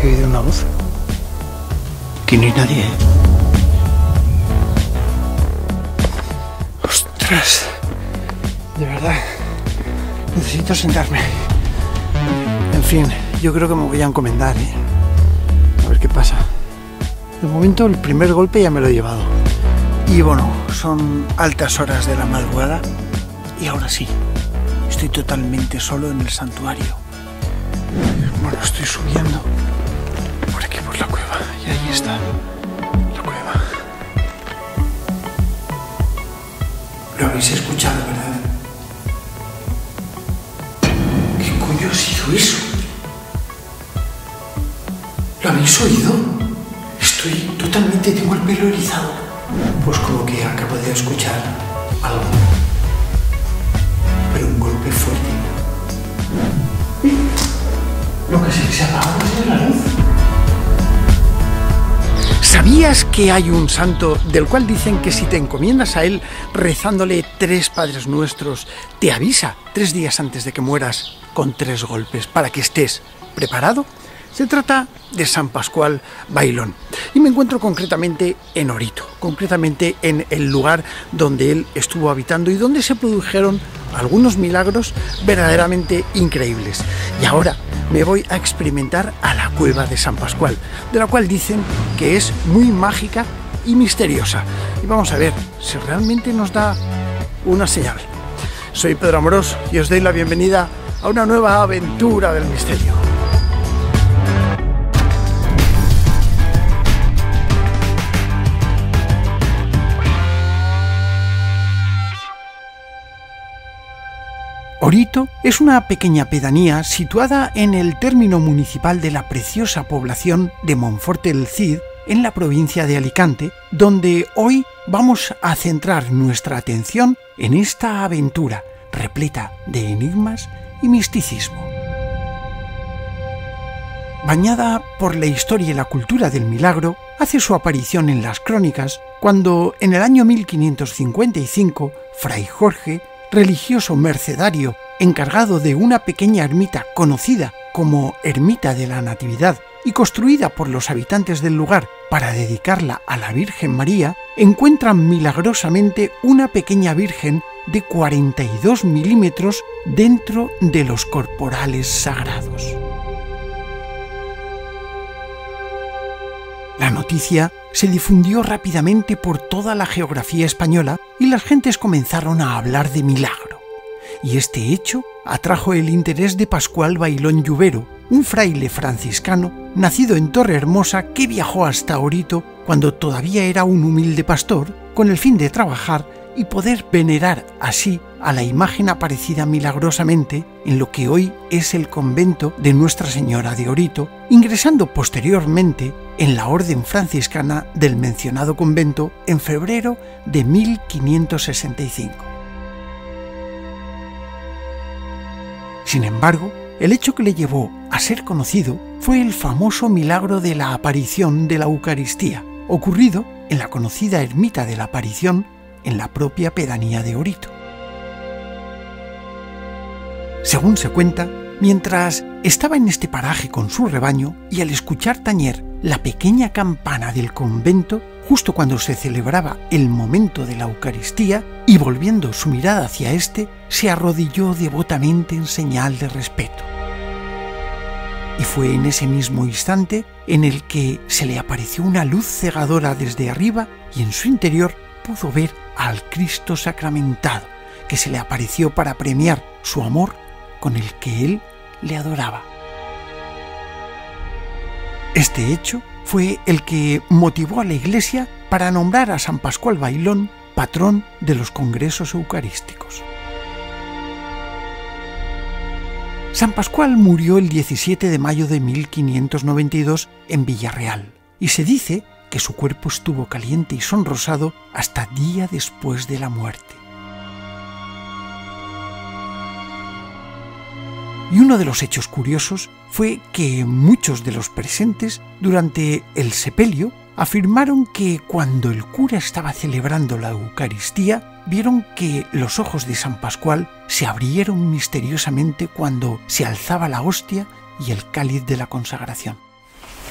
he oído una voz. Que no hay nadie, ¿eh? ¡Ostras! De verdad, necesito sentarme. En fin, yo creo que me voy a encomendar, ¿eh? A ver qué pasa. De momento el primer golpe ya me lo he llevado. Y bueno, son altas horas de la madrugada. Y ahora sí, estoy totalmente solo en el santuario. Bueno, estoy subiendo por aquí, por la cueva. Y ahí está la cueva. Lo habéis escuchado, ¿verdad? ¿Qué coño ha sido eso? ¿Lo habéis oído? Estoy totalmente, tengo el pelo erizado. Pues como que acabo de escuchar algo. Pero un golpe fuerte. Lo que se ha apagado es la luz. ¿Sabías que hay un santo del cual dicen que si te encomiendas a él rezándole 3 Padres Nuestros, te avisa 3 días antes de que mueras con 3 golpes para que estés preparado? Se trata de San Pascual Bailón y me encuentro concretamente en Orito, concretamente en el lugar donde él estuvo habitando y donde se produjeron algunos milagros verdaderamente increíbles. Y ahora me voy a experimentar a la cueva de San Pascual, de la cual dicen que es muy mágica y misteriosa. Y vamos a ver si realmente nos da una señal. Soy Pedro Amorós y os doy la bienvenida a una nueva aventura del misterio. Orito es una pequeña pedanía situada en el término municipal de la preciosa población de Monforte del Cid, en la provincia de Alicante, donde hoy vamos a centrar nuestra atención en esta aventura repleta de enigmas y misticismo. Bañada por la historia y la cultura del milagro, hace su aparición en las crónicas cuando en el año 1555 Fray Jorge, religioso mercedario encargado de una pequeña ermita conocida como Ermita de la Natividad y construida por los habitantes del lugar para dedicarla a la Virgen María, encuentran milagrosamente una pequeña virgen de 42 milímetros dentro de los corporales sagrados. La noticia se difundió rápidamente por toda la geografía española y las gentes comenzaron a hablar de milagro. Y este hecho atrajo el interés de Pascual Bailón Lluvero, un fraile franciscano nacido en Torrehermosa que viajó hasta Orito cuando todavía era un humilde pastor, con el fin de trabajar y poder venerar así a la imagen aparecida milagrosamente en lo que hoy es el convento de Nuestra Señora de Orito, ingresando posteriormente en la orden franciscana del mencionado convento en febrero de 1565. Sin embargo, el hecho que le llevó a ser conocido fue el famoso milagro de la aparición de la Eucaristía, ocurrido en la conocida ermita de la Aparición en la propia pedanía de Orito. Según se cuenta, mientras estaba en este paraje con su rebaño y al escuchar tañer la pequeña campana del convento, justo cuando se celebraba el momento de la Eucaristía, y volviendo su mirada hacia éste, se arrodilló devotamente en señal de respeto. Y fue en ese mismo instante en el que se le apareció una luz cegadora desde arriba y en su interior pudo ver al Cristo sacramentado, que se le apareció para premiar su amor con el que él le adoraba. Este hecho fue el que motivó a la Iglesia para nombrar a San Pascual Bailón patrón de los congresos eucarísticos. San Pascual murió el 17 de mayo de 1592 en Villarreal, y se dice que su cuerpo estuvo caliente y sonrosado hasta día después de la muerte. Y uno de los hechos curiosos fue que muchos de los presentes durante el sepelio afirmaron que cuando el cura estaba celebrando la Eucaristía, vieron que los ojos de San Pascual se abrieron misteriosamente cuando se alzaba la hostia y el cáliz de la consagración.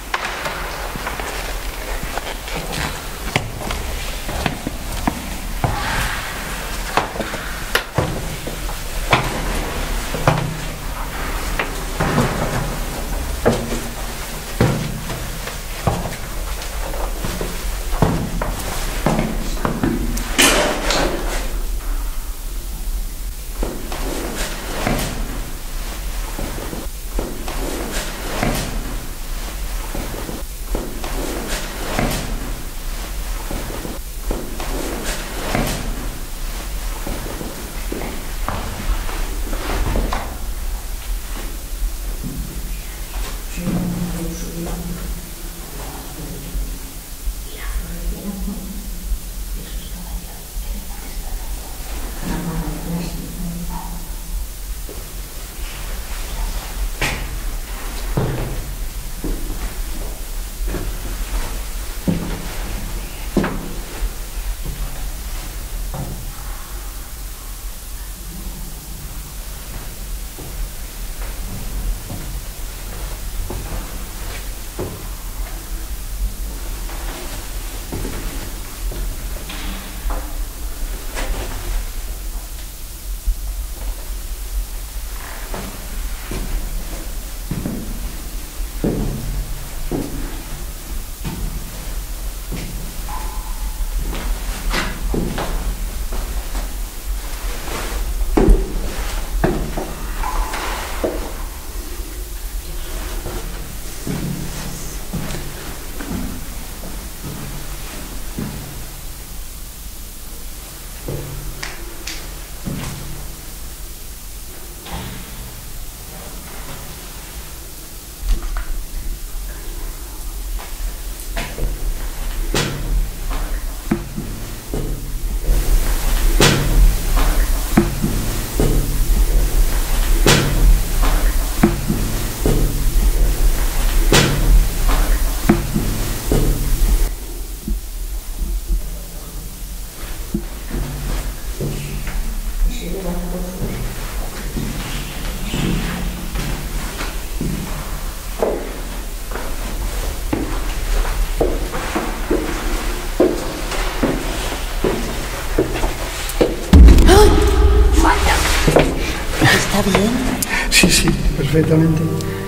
¿Está bien? Sí, perfectamente.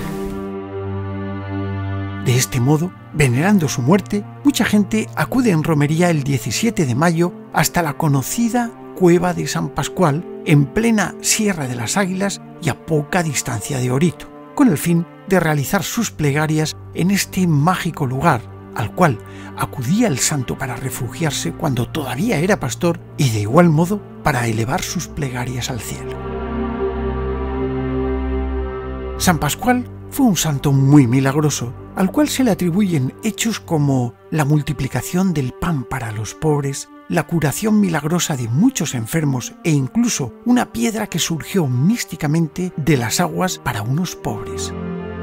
De este modo, venerando su muerte, mucha gente acude en romería el 17 de mayo hasta la conocida Cueva de San Pascual, en plena Sierra de las Águilas y a poca distancia de Orito, con el fin de realizar sus plegarias en este mágico lugar, al cual acudía el santo para refugiarse cuando todavía era pastor y de igual modo para elevar sus plegarias al cielo. San Pascual fue un santo muy milagroso, al cual se le atribuyen hechos como la multiplicación del pan para los pobres, la curación milagrosa de muchos enfermos e incluso una piedra que surgió místicamente de las aguas para unos pobres.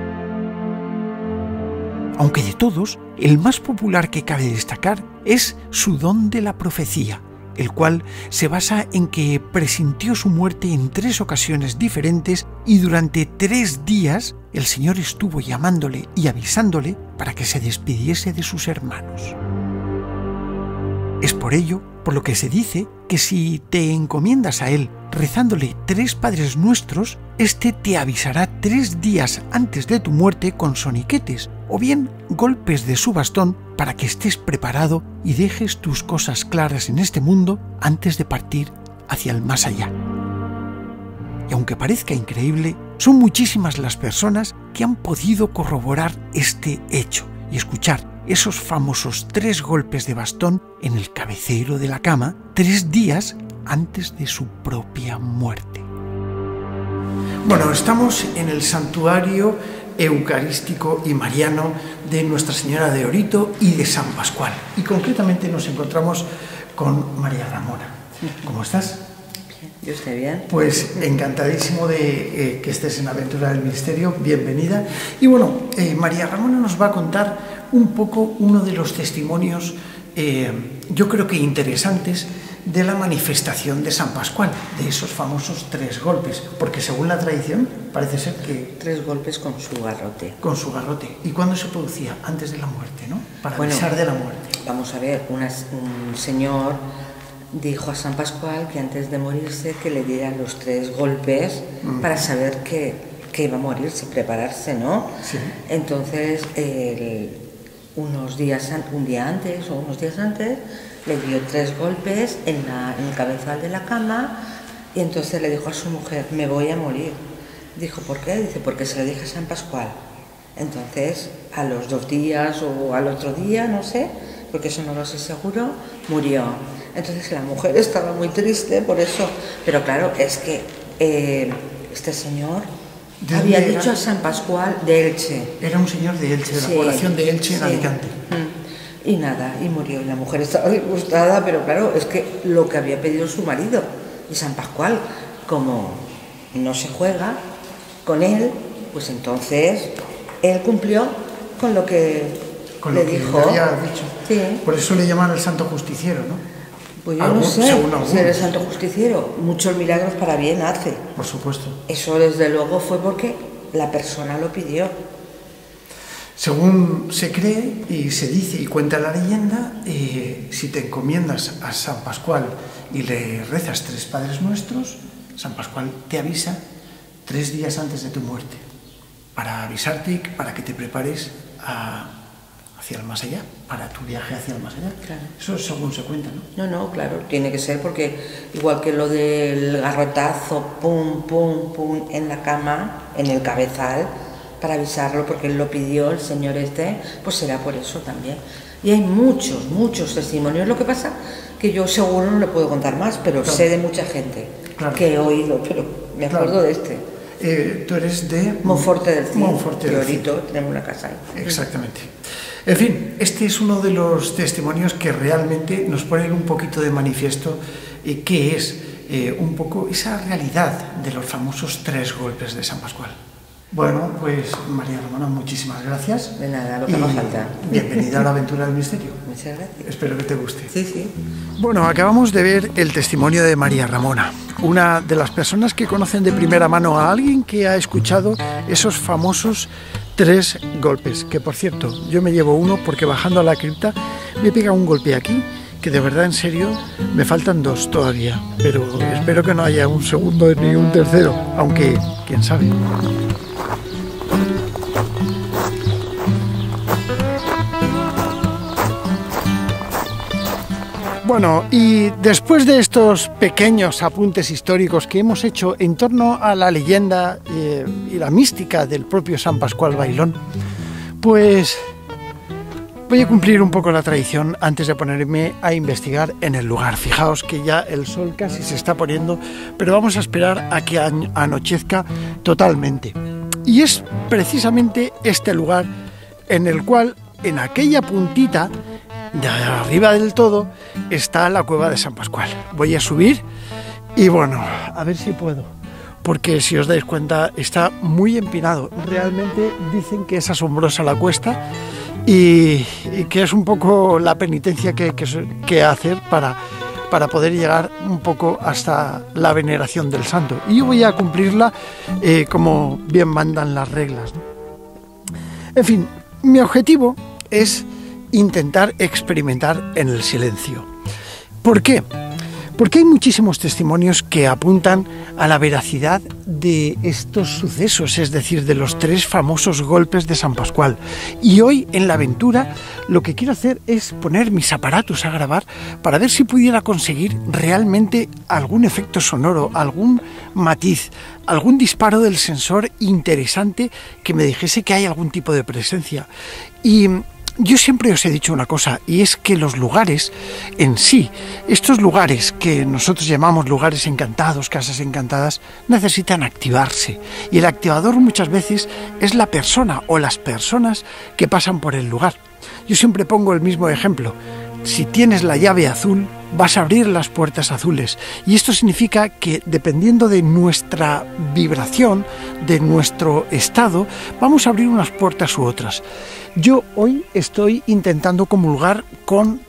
Aunque de todos, el más popular que cabe destacar es su don de la profecía, el cual se basa en que presintió su muerte en 3 ocasiones diferentes y durante 3 días el Señor estuvo llamándole y avisándole para que se despidiese de sus hermanos. Es por ello por lo que se dice que si te encomiendas a Él rezándole 3 Padres Nuestros, éste te avisará 3 días antes de tu muerte con soniquetes o bien golpes de su bastón para que estés preparado y dejes tus cosas claras en este mundo antes de partir hacia el más allá. Y aunque parezca increíble, son muchísimas las personas que han podido corroborar este hecho y escuchar esos famosos 3 golpes de bastón en el cabecero de la cama 3 días antes de su propia muerte. Bueno, estamos en el santuario eucarístico y mariano de Nuestra Señora de Orito y de San Pascual. Y concretamente nos encontramos con María Ramona. ¿Cómo estás? Bien, yo estoy bien. Pues encantadísimo de que estés en la aventura del misterio. Bienvenida. Y bueno, María Ramona nos va a contar un poco uno de los testimonios, yo creo que interesantes, de la manifestación de San Pascual, de esos famosos 3 golpes, porque según la tradición parece ser que... 3 golpes con su garrote. Con su garrote. ¿Y cuándo se producía? Antes de la muerte, ¿no? Para avisar de la muerte. Vamos a ver, un señor dijo a San Pascual que antes de morirse que le diera los 3 golpes para saber que iba a morirse, prepararse, ¿no? Sí. Entonces, un día antes o unos días antes, le dio 3 golpes en el cabezal de la cama y entonces le dijo a su mujer, me voy a morir. Dijo, ¿por qué? Dice, porque se lo dije a San Pascual. Entonces, a los 2 días o al otro día, no sé, porque eso no lo sé seguro, murió. Entonces la mujer estaba muy triste por eso, pero claro, es que este señor había dicho a San Pascual de Elche. Era un señor de Elche, de la población de Elche en Alicante. Y nada, y murió. Y la mujer estaba disgustada, pero claro, es que lo que había pedido su marido. Y San Pascual, como no se juega con él, pues entonces él cumplió con lo que le dijo. Le había dicho. Sí. Por eso le llaman el santo justiciero, ¿no? Pues yo no sé si eres santo justiciero. Muchos milagros para bien hace. Por supuesto. Eso desde luego fue porque la persona lo pidió. Según se cree y se dice y cuenta la leyenda, si te encomiendas a San Pascual y le rezas 3 Padres Nuestros, San Pascual te avisa 3 días antes de tu muerte, para avisarte, para que te prepares hacia el más allá, para tu viaje hacia el más allá. Claro. Eso es según se cuenta, ¿no? No, claro, tiene que ser porque igual que lo del garrotazo, pum, pum, pum, en la cama, en el cabezal, para avisarlo porque él lo pidió, el señor pues será por eso también. Y hay muchos testimonios. Lo que pasa que yo seguro no le puedo contar más, pero claro, sé de mucha gente que he oído, pero me acuerdo de este. Tú eres de Monforte del Cid. Monforte del Cid. Tenemos una casa ahí. Exactamente. En fin, este es uno de los testimonios que realmente nos ponen un poquito de manifiesto qué es un poco esa realidad de los famosos 3 golpes de San Pascual. Bueno, pues María Ramona, muchísimas gracias. De nada, lo que haga falta. Bienvenida a la aventura del misterio. Muchas gracias. Espero que te guste. Sí. Bueno, acabamos de ver el testimonio de María Ramona, una de las personas que conocen de primera mano a alguien que ha escuchado esos famosos 3 golpes, que por cierto, yo me llevo uno porque bajando a la cripta me pega un golpe aquí, que de verdad, en serio, me faltan 2 todavía, pero espero que no haya un segundo ni un tercero, aunque, quién sabe. Bueno, y después de estos pequeños apuntes históricos que hemos hecho en torno a la leyenda y la mística del propio San Pascual Bailón, pues voy a cumplir un poco la tradición antes de ponerme a investigar en el lugar. Fijaos que ya el sol casi se está poniendo, pero vamos a esperar a que anochezca totalmente. Y es precisamente este lugar en el cual, en aquella puntita de arriba del todo, está la cueva de San Pascual. Voy a subir y bueno, a ver si puedo, porque si os dais cuenta está muy empinado. Realmente dicen que es asombrosa la cuesta y que es un poco la penitencia que hacer para poder llegar un poco hasta la veneración del santo. Y yo voy a cumplirla como bien mandan las reglas, ¿no? En fin, mi objetivo es intentar experimentar en el silencio. ¿Por qué? Porque hay muchísimos testimonios que apuntan a la veracidad de estos sucesos, es decir, de los 3 famosos golpes de San Pascual. Y hoy en la aventura lo que quiero hacer es poner mis aparatos a grabar para ver si pudiera conseguir realmente algún efecto sonoro, algún matiz, algún disparo del sensor interesante que me dijese que hay algún tipo de presencia. Y yo siempre os he dicho una cosa, y es que los lugares en sí, estos lugares que nosotros llamamos lugares encantados, casas encantadas, necesitan activarse. Y el activador muchas veces es la persona o las personas que pasan por el lugar. Yo siempre pongo el mismo ejemplo. Si tienes la llave azul, vas a abrir las puertas azules. Y esto significa que dependiendo de nuestra vibración, de nuestro estado, vamos a abrir unas puertas u otras. Yo hoy estoy intentando comulgar con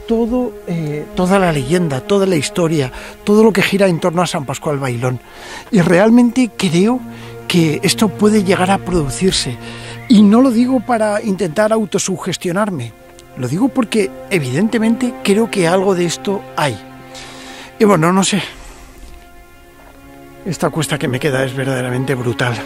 toda la leyenda, toda la historia, todo lo que gira en torno a San Pascual Bailón. Y realmente creo que esto puede llegar a producirse. Y no lo digo para intentar autosugestionarme, lo digo porque evidentemente creo que algo de esto hay. Y bueno, no sé. Esta cuesta que me queda es verdaderamente brutal.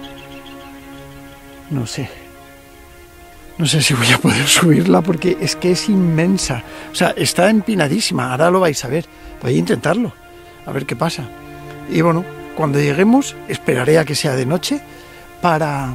No sé. No sé si voy a poder subirla porque es que es inmensa. O sea, está empinadísima. Ahora lo vais a ver. Voy a intentarlo. A ver qué pasa. Y bueno, cuando lleguemos, esperaré a que sea de noche para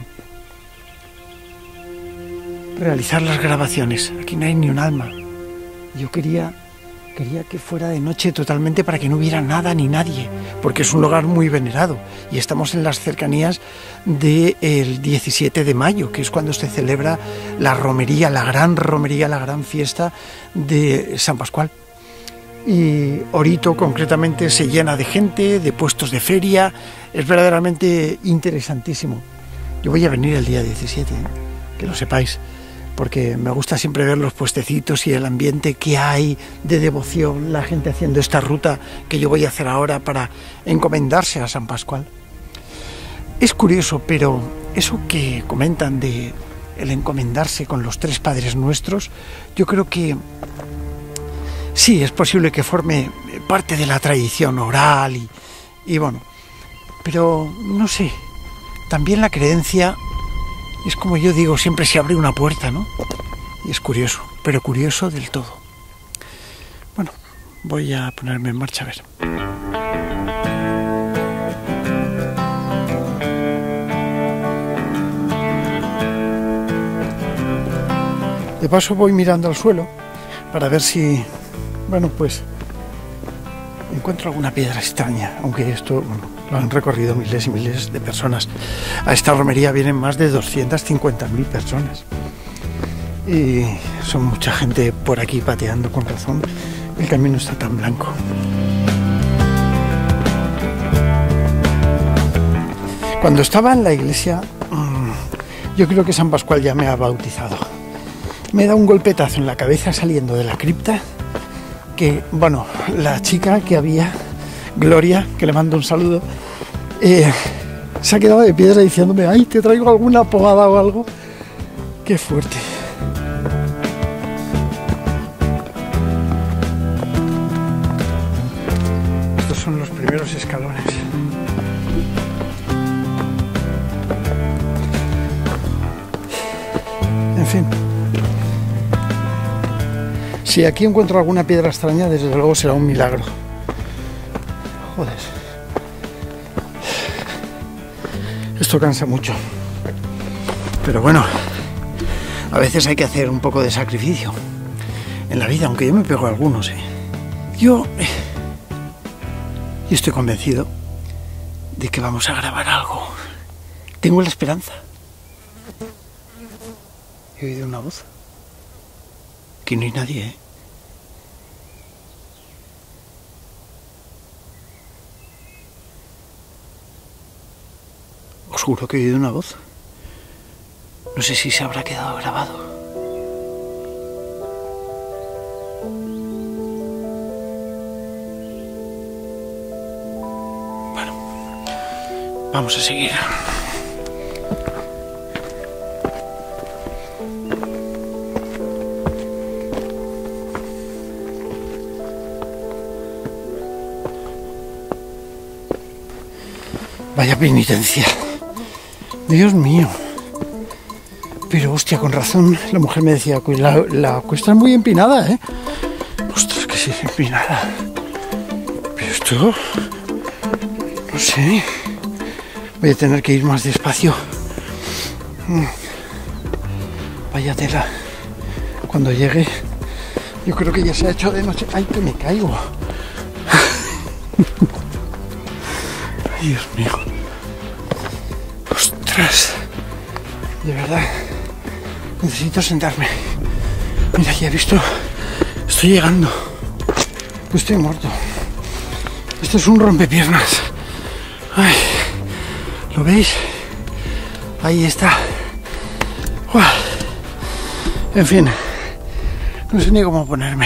realizar las grabaciones. Aquí no hay ni un alma. Yo quería que fuera de noche totalmente para que no hubiera nada ni nadie, porque es un lugar muy venerado y estamos en las cercanías del 17 de mayo, que es cuando se celebra la romería, la gran fiesta de San Pascual. Y Orito concretamente se llena de gente, de puestos de feria, es verdaderamente interesantísimo. Yo voy a venir el día 17, que lo sepáis, porque me gusta siempre ver los puestecitos y el ambiente que hay de devoción, la gente haciendo esta ruta que yo voy a hacer ahora para encomendarse a San Pascual. Es curioso, pero eso que comentan de el encomendarse con los 3 Padres Nuestros, yo creo que sí, es posible que forme parte de la tradición oral y bueno, pero no sé, también la creencia es como yo digo, siempre se abre una puerta, ¿no? Y es curioso, pero curioso del todo. Bueno, voy a ponerme en marcha a ver. De paso voy mirando al suelo para ver si, bueno, pues encuentro alguna piedra extraña, aunque esto, bueno, lo han recorrido miles y miles de personas. A esta romería vienen más de 250.000 personas. Y son mucha gente por aquí pateando, con razón. El camino está tan blanco. Cuando estaba en la iglesia, yo creo que San Pascual ya me ha bautizado. Me da un golpetazo en la cabeza saliendo de la cripta, que, bueno, la chica que había, Gloria, que le mando un saludo, se ha quedado de piedra diciéndome, ay, te traigo alguna pomada o algo. Qué fuerte. Estos son los primeros escalones. En fin. Si aquí encuentro alguna piedra extraña, desde luego será un milagro. Joder. Esto cansa mucho. Pero bueno, a veces hay que hacer un poco de sacrificio en la vida, aunque yo me pego a algunos. Yo estoy convencido de que vamos a grabar algo. Tengo la esperanza. He oído una voz. Aquí no hay nadie, ¿eh? Os juro que he oído una voz. No sé si se habrá quedado grabado. Bueno, vamos a seguir. Vaya penitencia. Dios mío. Pero hostia, con razón la mujer me decía, la cuesta es muy empinada, ¿eh? Ostras, que sí es empinada. Pero esto, no sé. Voy a tener que ir más despacio. Vaya tela. Cuando llegue, yo creo que ya se ha hecho de noche. ¡Ay, que me caigo! Ay, Dios mío. ¡Ostras! De verdad, necesito sentarme. Mira, ya he visto. Estoy llegando. Estoy muerto. Esto es un rompepiernas. Ay, ¿lo veis? Ahí está. ¡Uah! En fin, no sé ni cómo ponerme.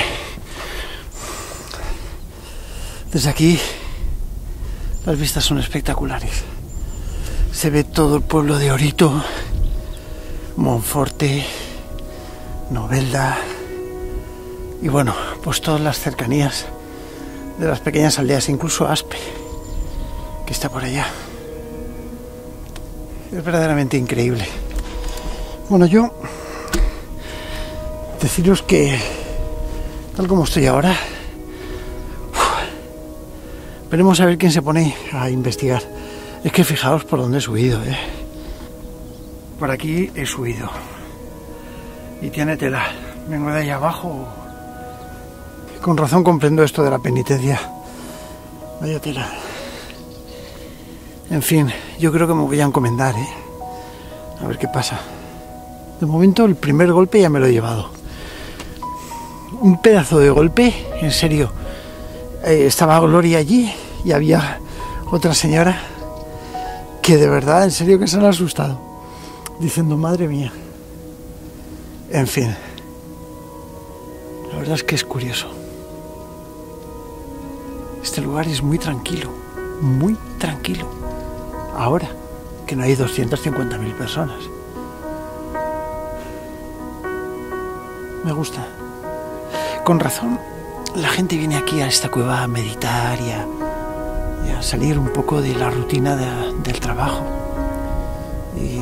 Desde aquí las vistas son espectaculares. Se ve todo el pueblo de Orito, Monforte, Novelda y bueno, pues todas las cercanías de las pequeñas aldeas, incluso Aspe, que está por allá. Es verdaderamente increíble. Bueno, yo deciros que tal como estoy ahora, veremos a ver quién se pone a investigar. Es que fijaos por dónde he subido, ¿eh? Por aquí he subido. Y tiene tela. Vengo de ahí abajo. Con razón comprendo esto de la penitencia. Vaya tela. En fin, yo creo que me voy a encomendar, ¿eh? A ver qué pasa. De momento el primer golpe ya me lo he llevado. Un pedazo de golpe, en serio. Estaba Gloria allí y había otra señora que de verdad, en serio, que se han asustado. Diciendo, madre mía. En fin. La verdad es que es curioso. Este lugar es muy tranquilo. Muy tranquilo. Ahora que no hay 250.000 personas. Me gusta. Con razón, la gente viene aquí a esta cueva a meditar y a salir un poco de la rutina del trabajo. Y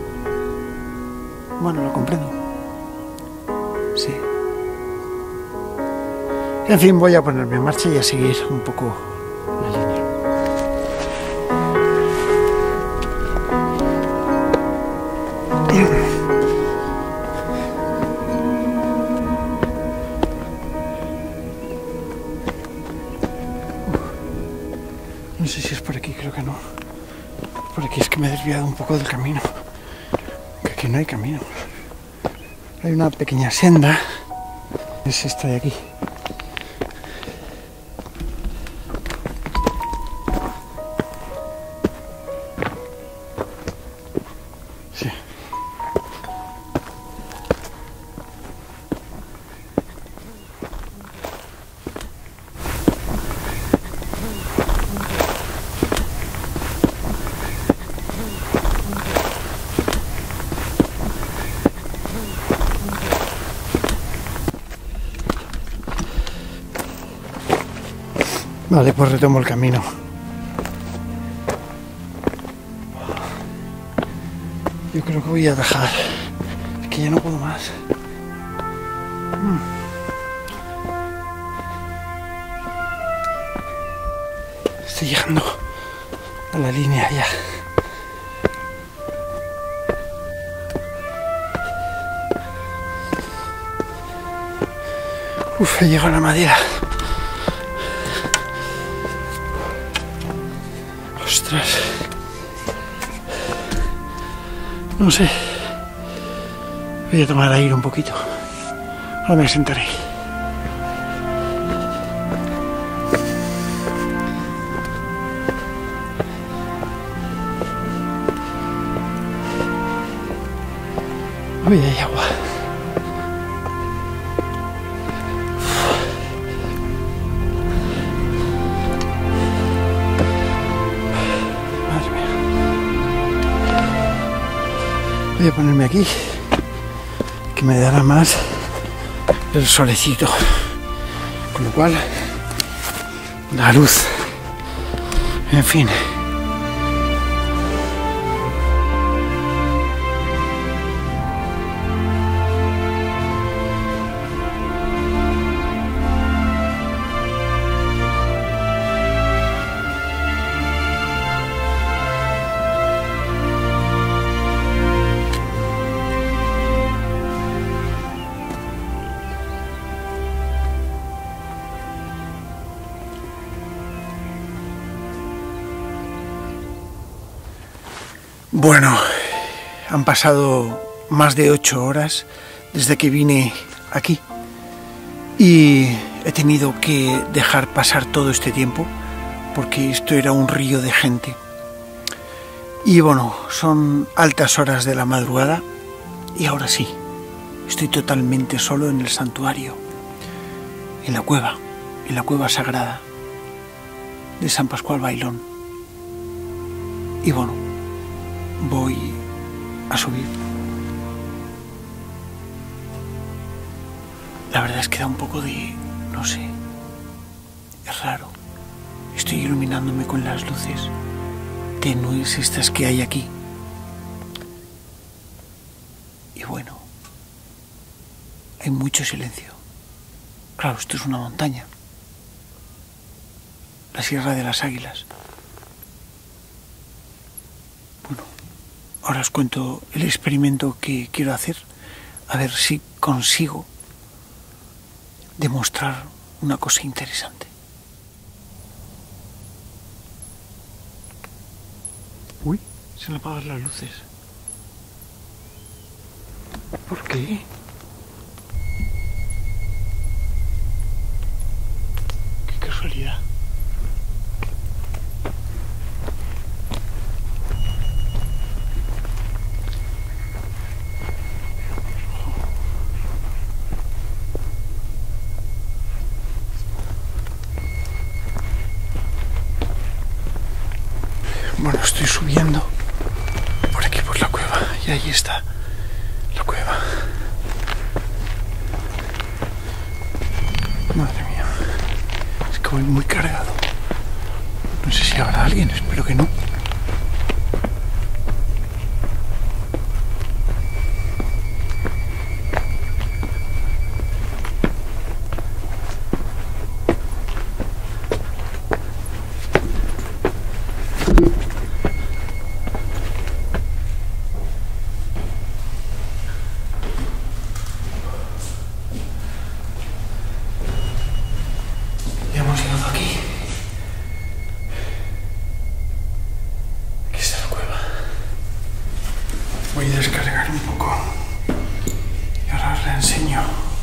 bueno, lo comprendo. Sí. En fin, voy a ponerme en marcha y a seguir un poco la línea. No sé si es por aquí, creo que no. Por aquí es que me he desviado un poco del camino. Que aquí no hay camino. Hay una pequeña senda. Es esta de aquí. Sí. Vale, pues retomo el camino. Yo creo que voy a dejar. Es que ya no puedo más. Estoy llegando a la línea ya. Uf, he llegado a la madera. Ostras. No sé. Voy a tomar aire un poquito. Ahora me sentaré. Uy, hay agua. Voy a ponerme aquí, que me dará más el solecito, con lo cual la luz, en fin. Bueno, han pasado más de 8 horas desde que vine aquí y he tenido que dejar pasar todo este tiempo porque esto era un río de gente. Y bueno, son altas horas de la madrugada y ahora sí, estoy totalmente solo en el santuario, en la cueva sagrada de San Pascual Bailón. Y bueno, voy a subir. La verdad es que da un poco de, no sé, Es raro. Estoy iluminándome con las luces tenues estas que hay aquí. Y bueno, hay mucho silencio. Claro, esto es una montaña. La Sierra de las Águilas. Bueno, ahora os cuento el experimento que quiero hacer. A ver si consigo demostrar una cosa interesante. Uy, se han apagado las luces. ¿Por qué? Qué casualidad. Bueno, estoy subiendo por aquí, por la cueva, y ahí está la cueva. Madre mía, es que voy muy cargado. No sé si habrá alguien, espero que no. Voy a descargar un poco y ahora os la enseño.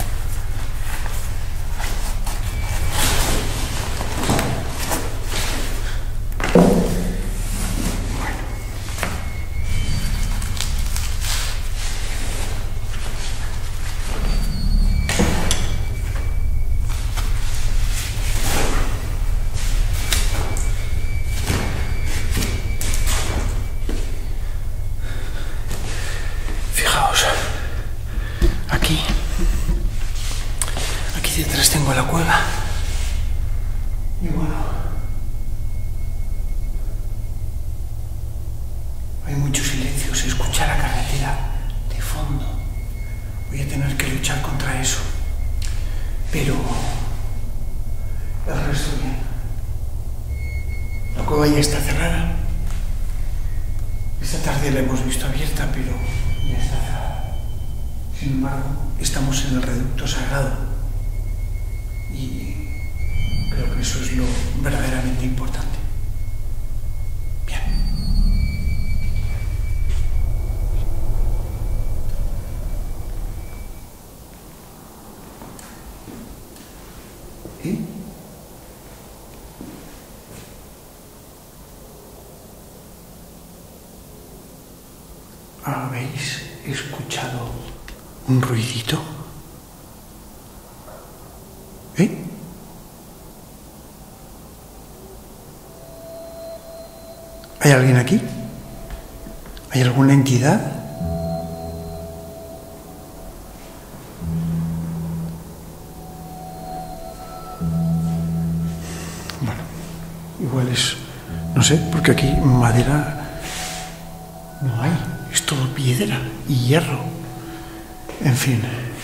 Aquí detrás tengo la cueva. Y bueno, hay mucho silencio, se escucha la carretera de fondo. Voy a tener que luchar contra eso. Pero el resto bien. La cueva ya está cerrada. Esta tarde la hemos visto abierta, pero ya está cerrada. Sin embargo, estamos en el reducto sagrado y creo que eso es lo verdaderamente importante. Bien. ¿Y? ¿Habéis escuchado un ruidito? ¿Eh? ¿Hay alguien aquí? ¿Hay alguna entidad? Bueno, igual es... no sé, porque aquí madera no hay. Es todo piedra y hierro. En fin.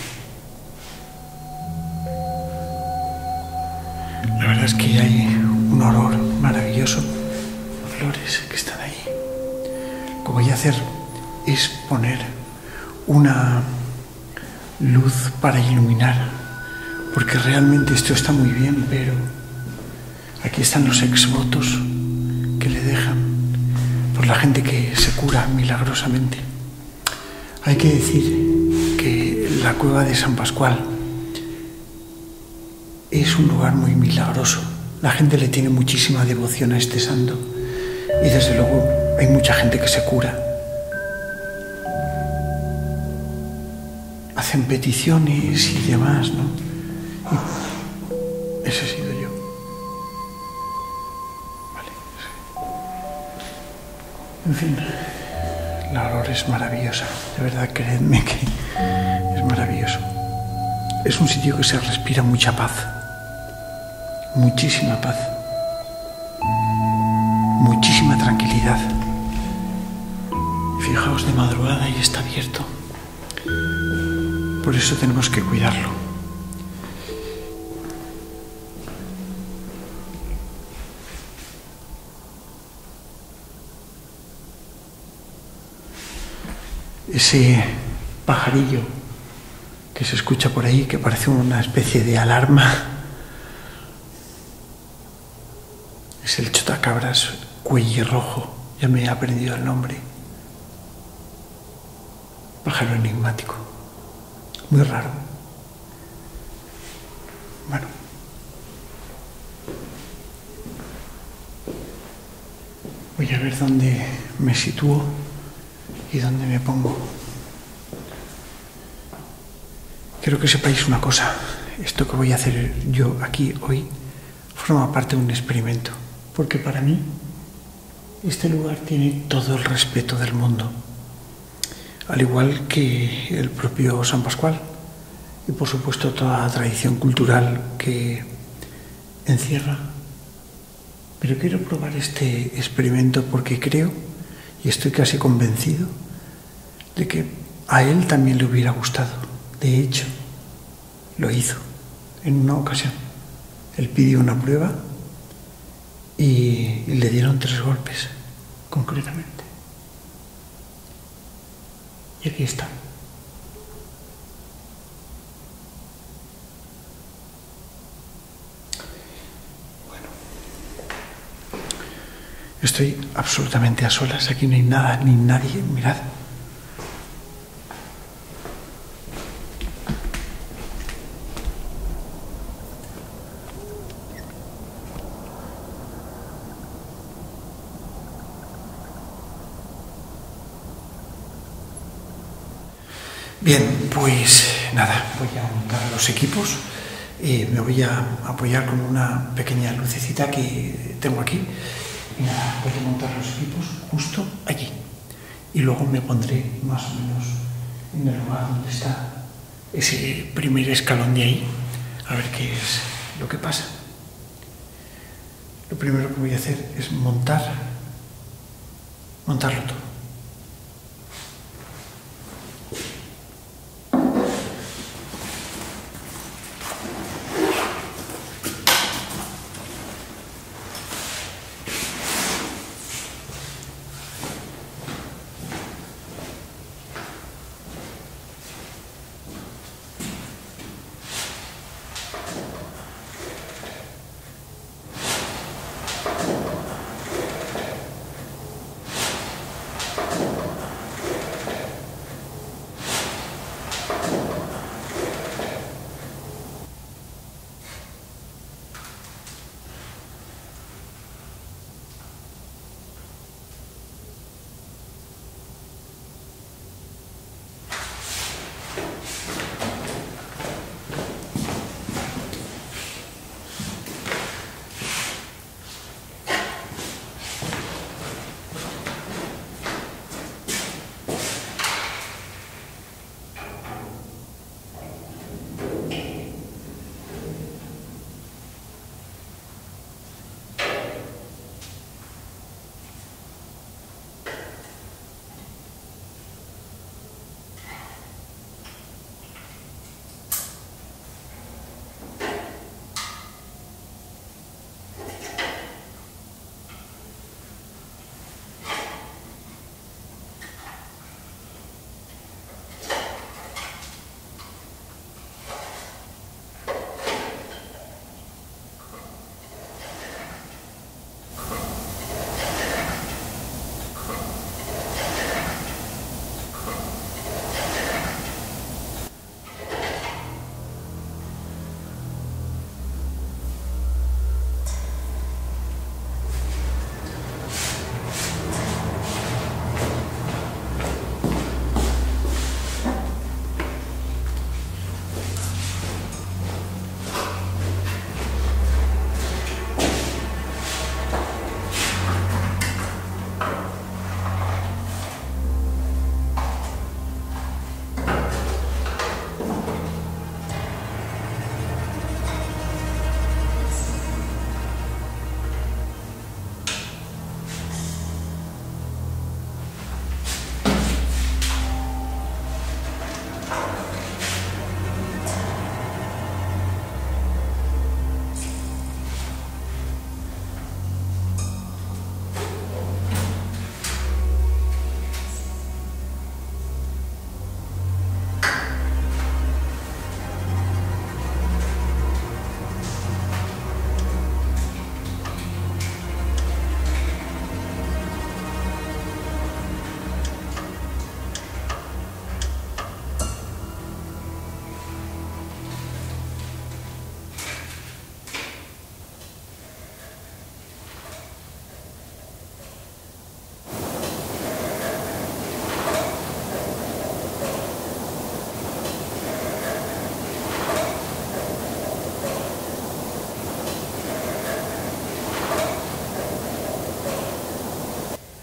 La verdad es que hay un olor maravilloso. Flores que están ahí. Lo que voy a hacer es poner una luz para iluminar. Porque realmente esto está muy bien, pero aquí están los exvotos que le dejan por la gente que se cura milagrosamente. Hay que decir que la cueva de San Pascual es un lugar muy milagroso. La gente le tiene muchísima devoción a este santo y desde luego hay mucha gente que se cura. Hacen peticiones y demás, ¿no? Y ese he sido yo. Vale. En fin, la olor es maravillosa. De verdad, creedme que es maravilloso. Es un sitio que se respira mucha paz. muchísima paz, muchísima tranquilidad. Fijaos, de madrugada y está abierto. Por eso tenemos que cuidarlo. Ese pajarillo que se escucha por ahí, que parece una especie de alarma, es el chotacabras cuellirrojo, ya me he aprendido el nombre. Pájaro enigmático, muy raro. Bueno, voy a ver dónde me sitúo y dónde me pongo. Quiero que sepáis una cosa. Esto que voy a hacer yo aquí hoy forma parte de un experimento, porque para mí este lugar tiene todo el respeto del mundo, al igual que el propio San Pascual y por supuesto toda la tradición cultural que encierra. Pero quiero probar este experimento porque creo, y estoy casi convencido, de que a él también le hubiera gustado. De hecho, lo hizo en una ocasión. Él pidió una prueba y le dieron 3 golpes, concretamente. Y aquí está. Bueno, estoy absolutamente a solas. Aquí no hay nada ni nadie. Mirad. Bien, pues nada, voy a montar los equipos. Me voy a apoyar con una pequeña lucecita que tengo aquí. Y nada, voy a montar los equipos justo allí. Y luego me pondré más o menos en el lugar donde está ese primer escalón de ahí, a ver qué es lo que pasa. Lo primero que voy a hacer es montarlo todo.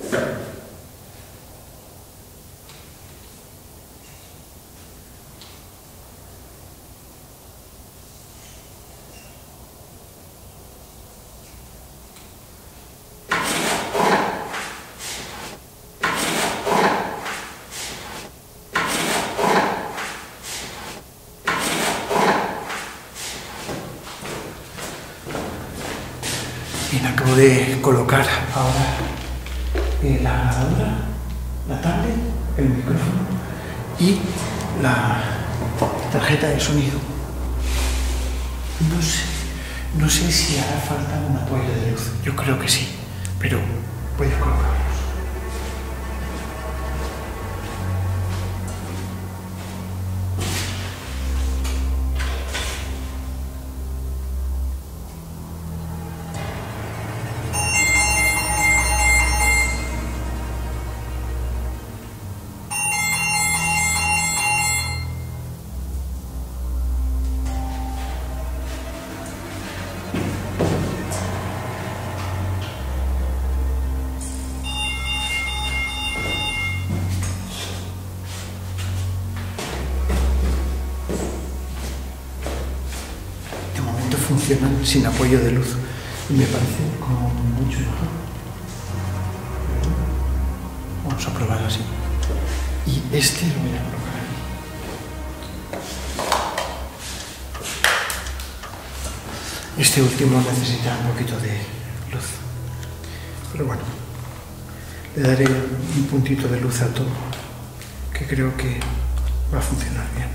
Bien, acabo de colocar ahora la grabadora, la tablet, el micrófono y la tarjeta de sonido. No sé si hará falta un apoyo de luz. Yo creo que sí, pero voy a colocarlos. Funcionan sin apoyo de luz y me parece como mucho mejor. Vamos a probar así. Y este lo voy a colocar aquí. Este último necesita un poquito de luz, pero bueno, le daré un puntito de luz a todo, que creo que va a funcionar bien.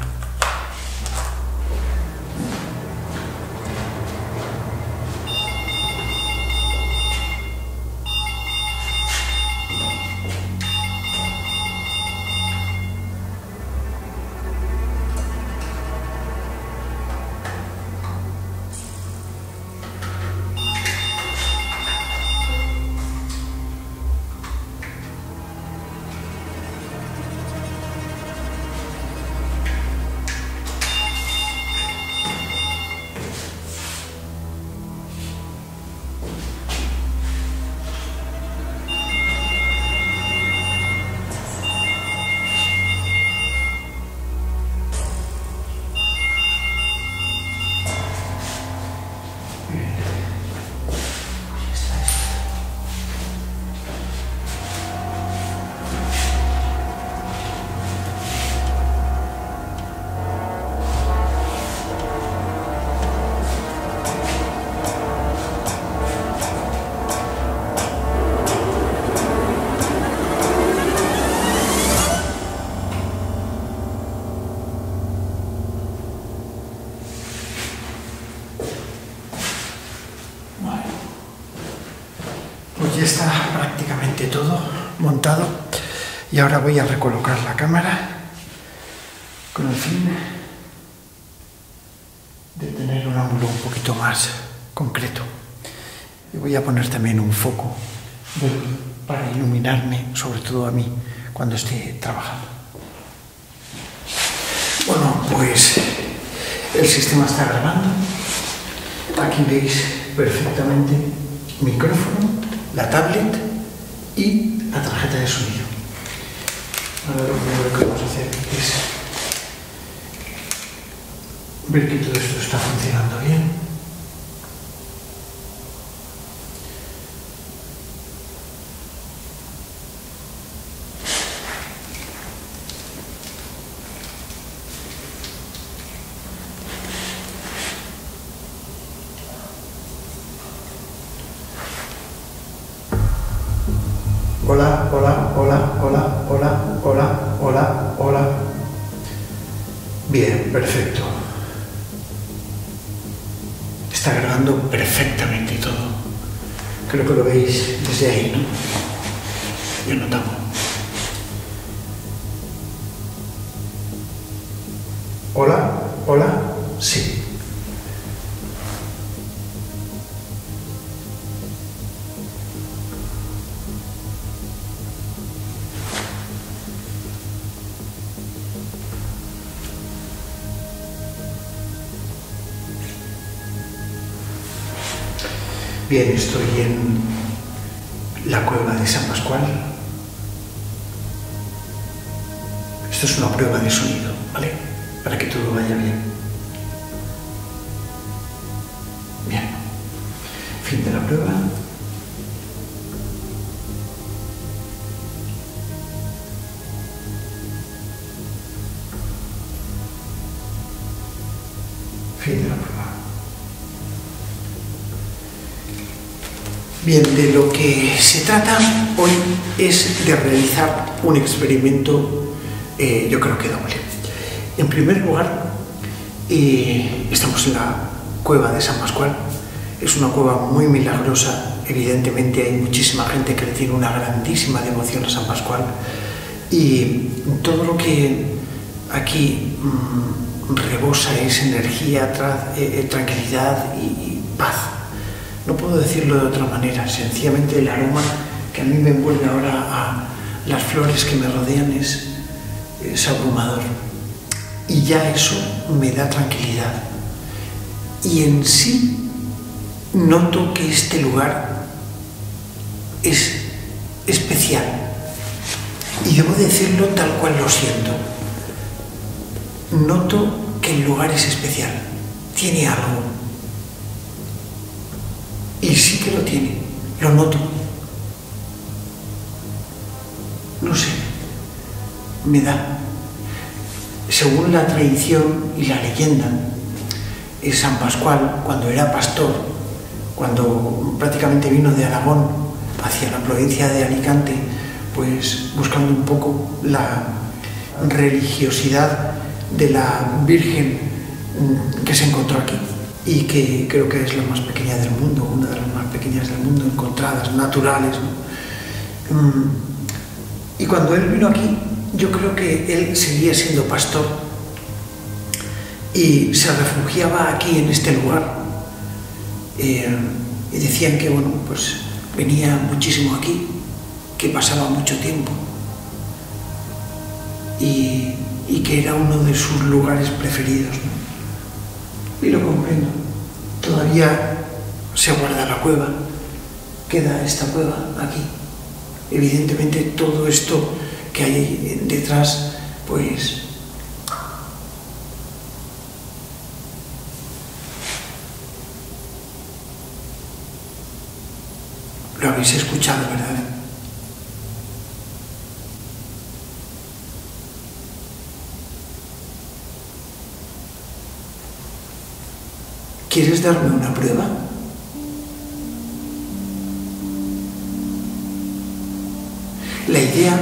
Pues ya está prácticamente todo montado y ahora voy a recolocar la cámara con el fin de tener un ángulo un poquito más concreto. Y voy a poner también un foco de luz para iluminarme, sobre todo a mí, cuando esté trabajando. Bueno, pues el sistema está grabando. Aquí veis perfectamente micrófono, la tablet y la tarjeta de sonido. Ahora lo primero que vamos a hacer es ver que todo esto está funcionando bien. Hola, hola, hola, hola, hola, hola, hola, hola. Bien, perfecto. Está grabando perfectamente todo. Creo que lo veis desde ahí, ¿no? Yo no tapo. Hola, hola, sí. Bien, estoy en la cueva de San Pascual. Esto es una prueba de sonido, ¿vale? Para que todo vaya bien. Bien. Fin de la prueba. Fin de la prueba. Bien, de lo que se trata hoy es de realizar un experimento, yo creo que doble. En primer lugar, estamos en la cueva de San Pascual. Es una cueva muy milagrosa. Evidentemente hay muchísima gente que le tiene una grandísima devoción a San Pascual. Y todo lo que aquí rebosa es energía, tranquilidad y paz. No puedo decirlo de otra manera. Sencillamente el aroma que a mí me envuelve ahora a las flores que me rodean es abrumador. Y ya eso me da tranquilidad. Y en sí noto que este lugar es especial. Y debo decirlo tal cual lo siento. Noto que el lugar es especial. Tiene algo. Y sí que lo tiene. Lo noto. No sé. Me da. Según la tradición y la leyenda, San Pascual, cuando era pastor, cuando prácticamente vino de Aragón hacia la provincia de Alicante, pues buscando un poco la religiosidad de la Virgen que se encontró aquí y que creo que es la más pequeña del mundo, una de las más pequeñas del mundo, encontradas, naturales, ¿no? Y cuando él vino aquí, yo creo que él seguía siendo pastor y se refugiaba aquí en este lugar. Y decían que, bueno, pues venía muchísimo aquí, que pasaba mucho tiempo y que era uno de sus lugares preferidos, ¿no? Y lo comprendo. Todavía se guarda la cueva, queda esta cueva aquí. Evidentemente todo esto que hay detrás, pues lo habéis escuchado, ¿verdad? ¿Quieres darme una prueba? La idea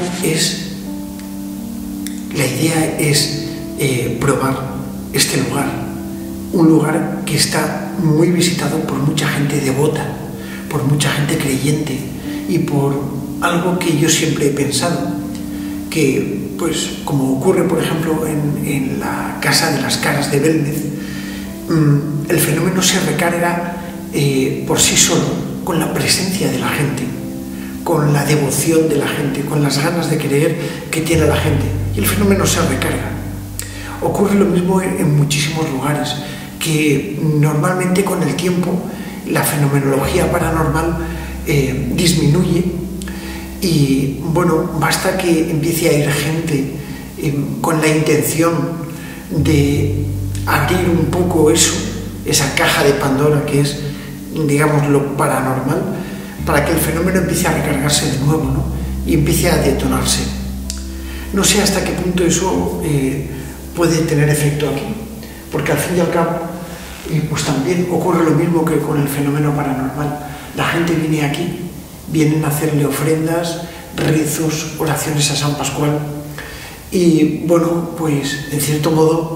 es probar este lugar, un lugar que está muy visitado por mucha gente devota, por mucha gente creyente y por algo que yo siempre he pensado, que pues como ocurre por ejemplo en la Casa de las Caras de Belmez, el fenómeno se recarga por sí solo con la presencia de la gente, con la devoción de la gente, con las ganas de creer que tiene la gente, y el fenómeno se recarga. Ocurre lo mismo en muchísimos lugares, que normalmente con el tiempo la fenomenología paranormal disminuye y bueno, basta que empiece a ir gente con la intención de abrir un poco eso, esa caja de Pandora que es, digamos, lo paranormal, para que el fenómeno empiece a recargarse de nuevo, ¿no? Y empiece a detonarse. No sé hasta qué punto eso puede tener efecto aquí, porque al fin y al cabo pues también ocurre lo mismo que con el fenómeno paranormal. La gente viene aquí, vienen a hacerle ofrendas, rezos, oraciones a San Pascual y bueno, pues en cierto modo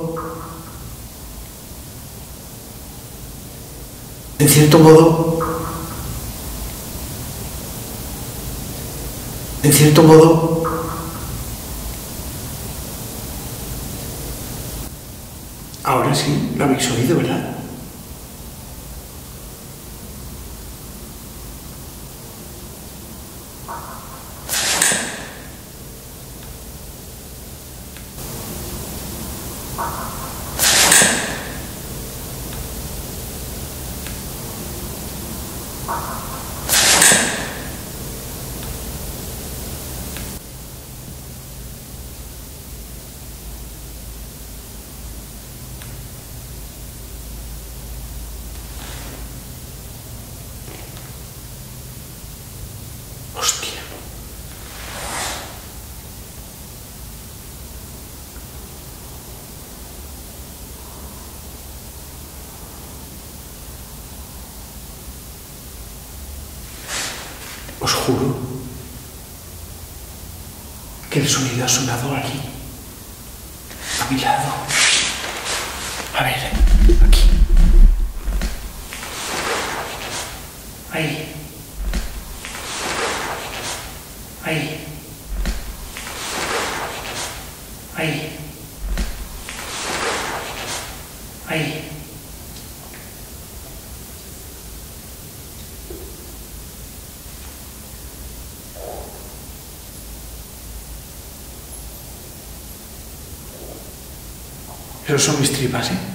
ahora sí, lo habéis oído, ¿verdad? Os juro que el sonido ha sonado aquí, a mi lado. A ver, aquí. Ahí. Ahí. Ahí. Ahí. Esos son mis tripas, ¿eh?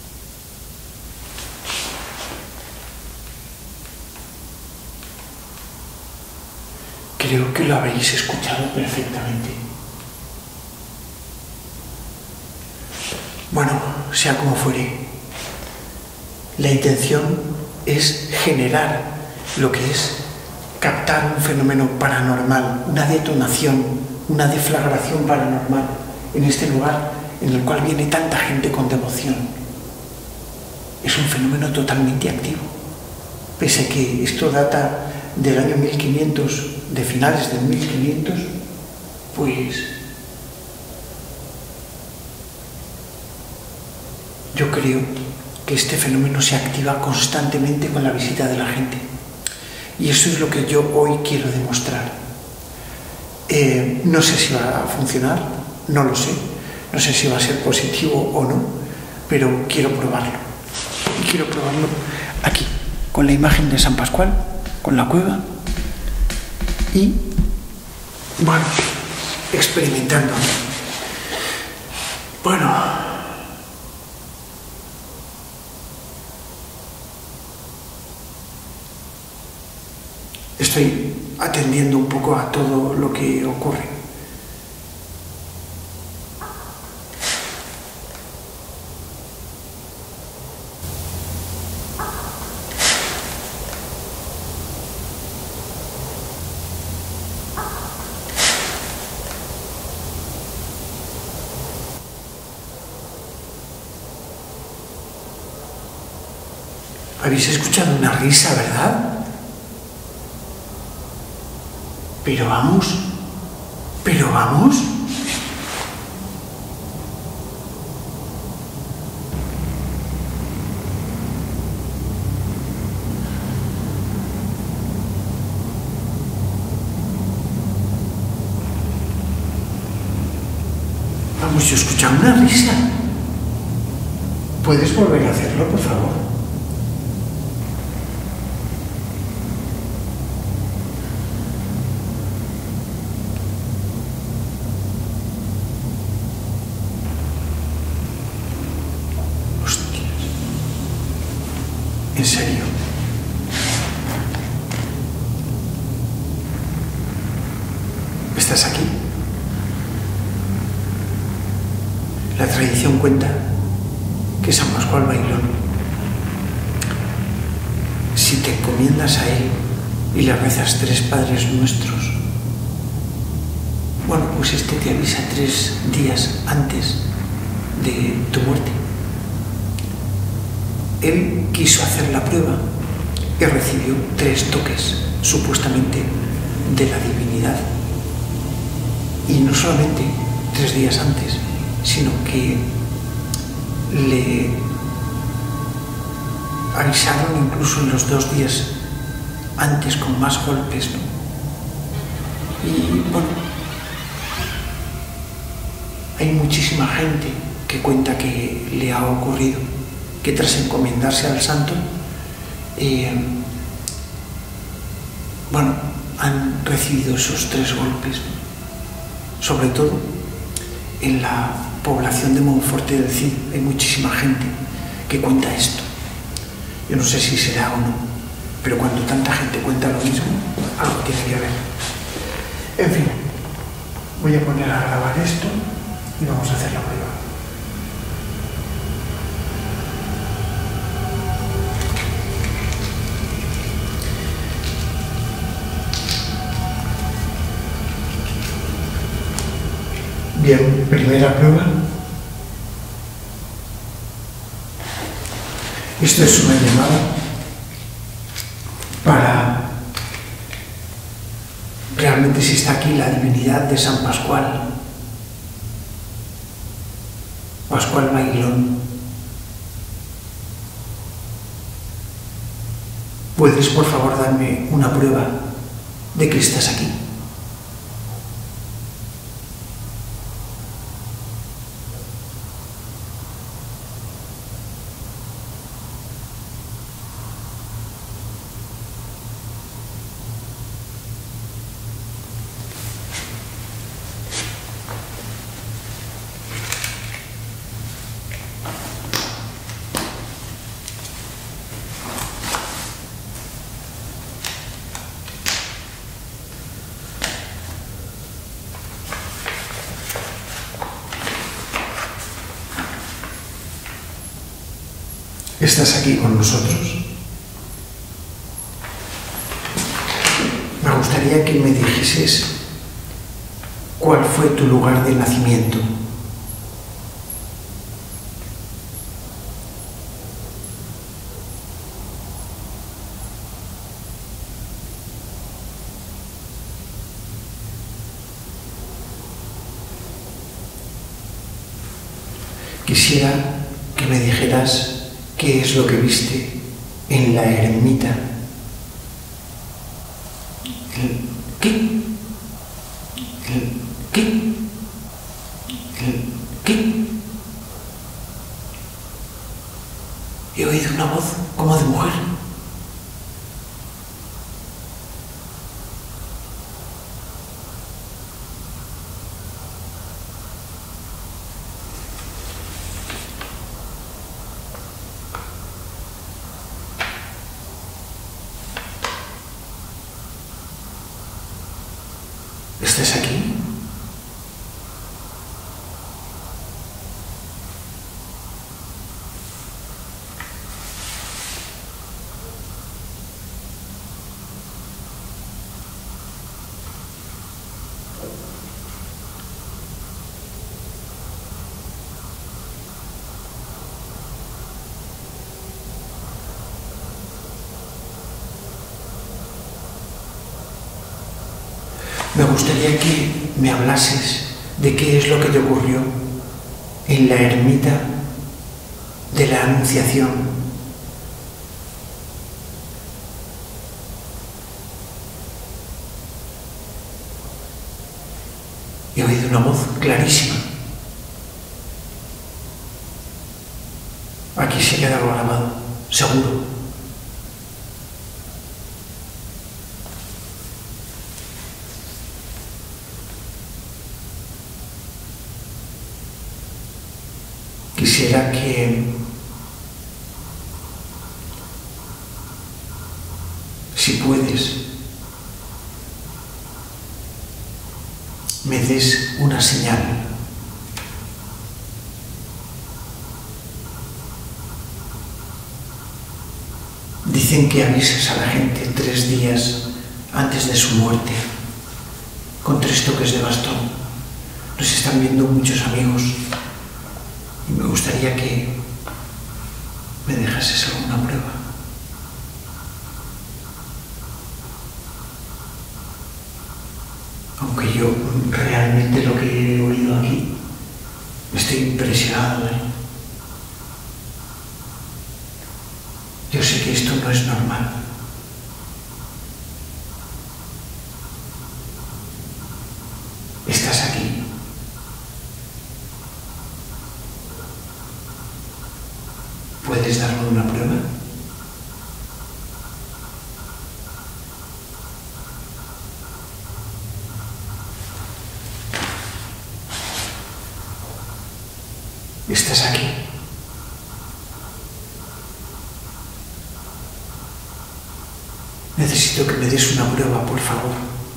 Creo que lo habéis escuchado perfectamente. Bueno, sea como fuere, la intención es generar lo que es captar un fenómeno paranormal, una detonación, una deflagración paranormal en este lugar en el cual viene tanta gente con devoción. Es un fenómeno totalmente activo, pese a que esto data del año 1500, de finales del 1500, pues yo creo que este fenómeno se activa constantemente con la visita de la gente. Y eso es lo que yo hoy quiero demostrar. No sé si va a funcionar, no lo sé. No sé si va a ser positivo o no, pero quiero probarlo. Y quiero probarlo aquí, con la imagen de San Pascual, con la cueva. Y, bueno, experimentando. Bueno, estoy atendiendo un poco a todo lo que ocurre. Habéis escuchado una risa, ¿verdad? Pero vamos. Vamos, yo he escuchado una risa. ¿Puedes volver a hacerlo, por favor? ¿En serio? ¿Estás aquí? La tradición cuenta que San Pascual Bailón, si te encomiendas a él y le rezas 3 Padres Nuestros, bueno, pues este te avisa 3 días antes de tu muerte. Él quiso hacer la prueba y recibió 3 toques, supuestamente, de la divinidad. Y no solamente 3 días antes, sino que le avisaron incluso en los 2 días antes con más golpes, ¿no? Y bueno, hay muchísima gente que cuenta que le ha ocurrido que tras encomendarse al santo, bueno, han recibido esos 3 golpes, ¿no? Sobre todo en la población de Monforte del Cid hay muchísima gente que cuenta esto. Yo no sé si será o no, pero cuando tanta gente cuenta lo mismo, algo tiene que haber. En fin, voy a poner a grabar esto y vamos a hacer la prueba. Bien, primera prueba. Esto es una llamada para realmente si está aquí la divinidad de San Pascual, Pascual Maguilón. ¿Puedes, por favor, darme una prueba de que estás aquí? Estás aquí con nosotros. Me gustaría que me dijeses cuál fue tu lugar de nacimiento. Quisiera que me dijeras ¿qué es lo que viste en la ermita? ¿Qué? ¿Qué? ¿Qué? He oído una voz como de mujer. ¿Estás aquí? Me gustaría que me hablases de qué es lo que te ocurrió en la ermita de la Anunciación. He oído una voz clarísima. Aquí se queda grabado, seguro. Quisiera que, si puedes, me des una señal. Dicen que avises a la gente 3 días antes de su muerte, con 3 toques de bastón. Nos están viendo muchos amigos. Y me gustaría que me dejases alguna prueba. Aunque yo realmente lo que he oído aquí, estoy impresionado, ¿eh? Yo sé que esto no es normal. Estás aquí. ¿Puedes darme una prueba? ¿Estás aquí? Necesito que me des una prueba, por favor.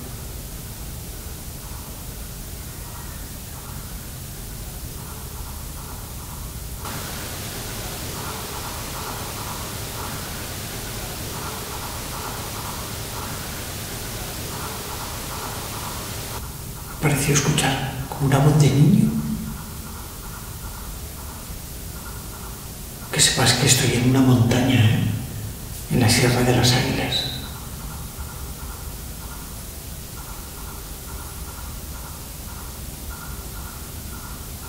Pareció escuchar como una voz de niño. Que sepas que estoy en una montaña, ¿eh? En la Sierra de las Águilas.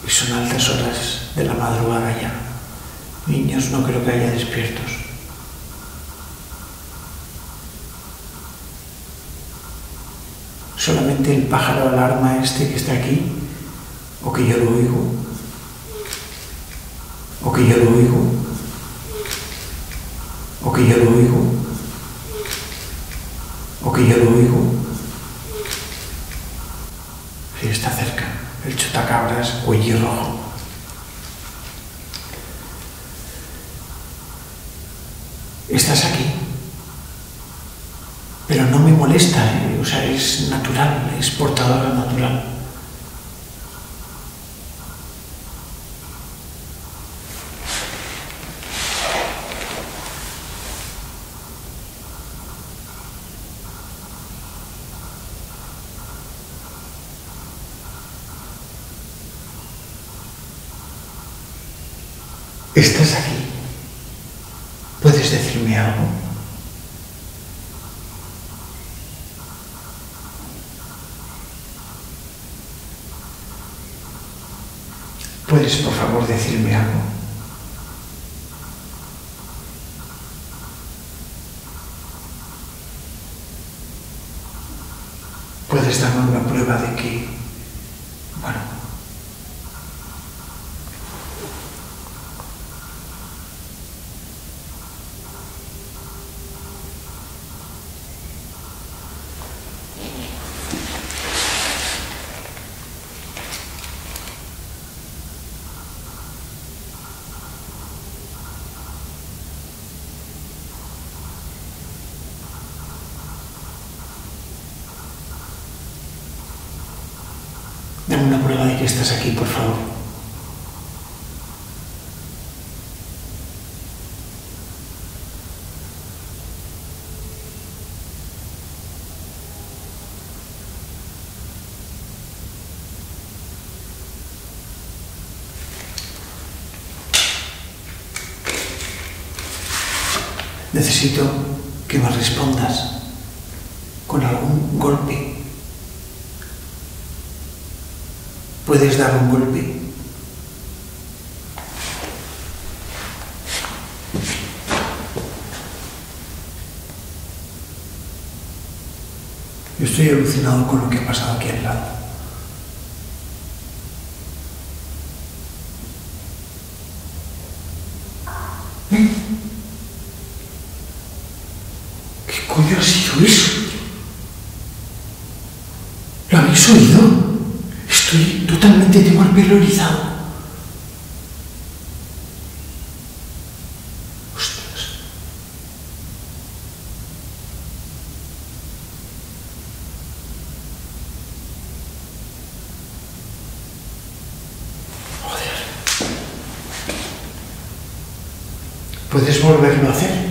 Y son altas horas de la madrugada ya. Niños no creo que haya despiertos. Solamente el pájaro alarma este que está aquí, o que yo lo oigo, o que yo lo oigo, o que yo lo oigo, o que yo lo oigo. Sí, está cerca, el chotacabras cuello rojo. Estás aquí, pero no me molesta, o sea, es natural, es portadora natural. Estás aquí. ¿Puedes decirme algo? ¿Puedes, por favor, decirme algo? ¿Puedes darme una prueba de que, bueno, dame una prueba de que estás aquí, por favor? Necesito que me respondas con algún golpe. ¿Puedes dar un golpe? Yo estoy alucinado con lo que ha pasado aquí al lado. ¿Qué coño ha sido eso? ¿Lo habéis oído? Tengo el pelo erizado. Ostras. Joder. ¿Puedes volverlo a hacer?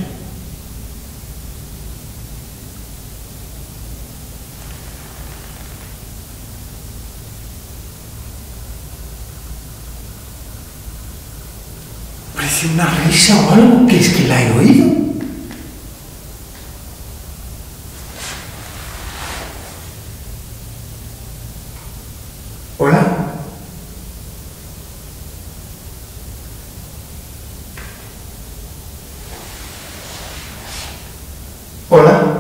Parece una risa o algo, que es que la he oído. ¿Hola? ¿Hola?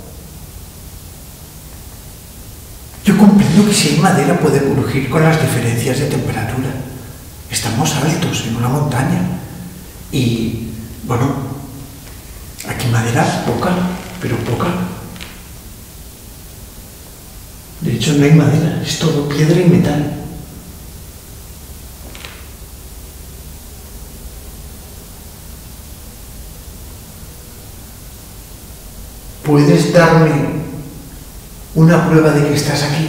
Yo comprendo que si hay madera puede crujir con las diferencias de temperatura. Estamos altos en una montaña. Y, bueno, aquí madera poca, pero poca. De hecho, no hay madera, es todo piedra y metal. ¿Puedes darme una prueba de que estás aquí?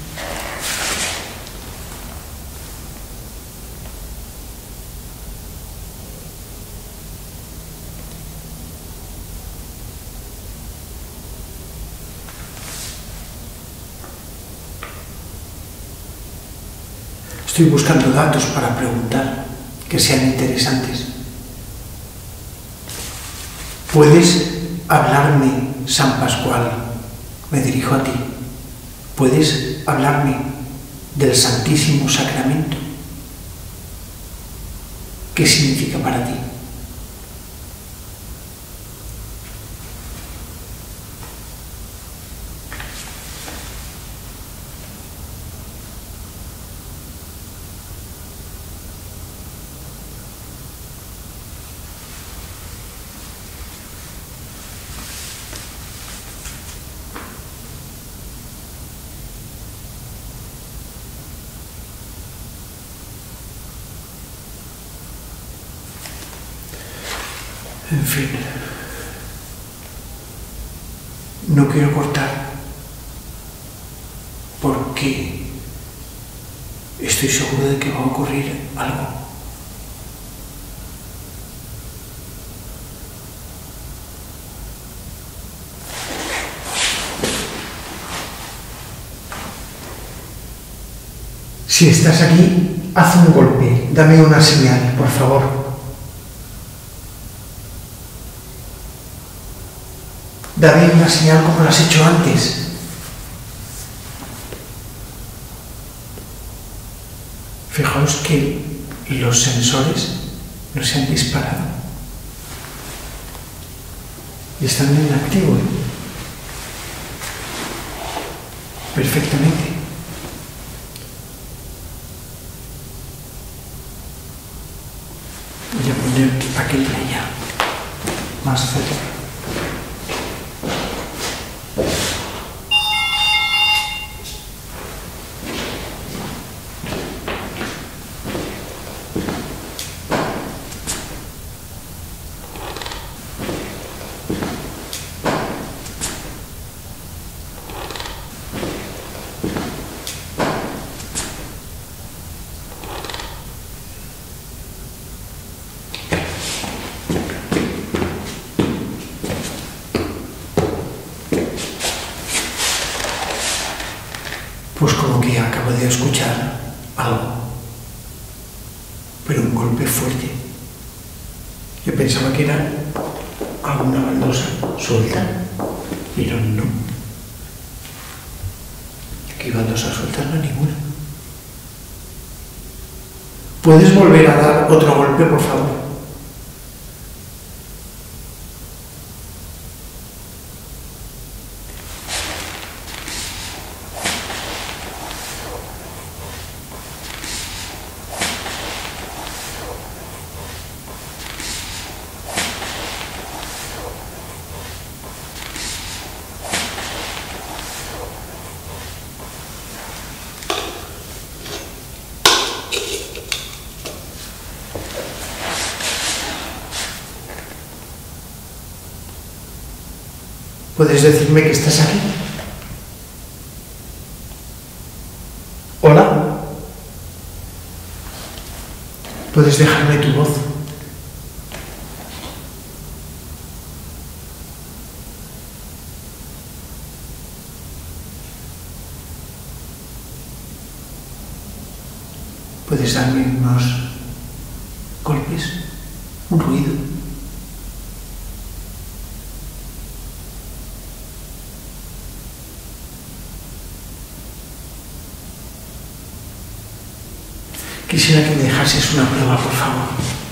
Estoy buscando datos para preguntar que sean interesantes. ¿Puedes hablarme, San Pascual? Me dirijo a ti. ¿Puedes hablarme del Santísimo Sacramento? ¿Qué significa para ti? En fin, no quiero cortar porque estoy seguro de que va a ocurrir algo. Si estás aquí, haz un golpe, dame una señal, por favor. Dame una señal como lo has hecho antes. Fijaos que los sensores no se han disparado. Y están en activo, ¿eh? Perfectamente. Voy a poner aquel de allá. Más cerca. Pues como que acabo de escuchar algo, pero un golpe fuerte. Yo pensaba que era alguna baldosa suelta, pero no. Aquí baldosa suelta no hay ninguna. ¿Puedes volver a dar otro golpe, por favor? ¿Puedes decirme que estás aquí? ¿Hola? ¿Puedes dejarme tu voz? ¿Puedes darme unos golpes? ¿Un ruido? Quisiera que me dejases una prueba, por favor.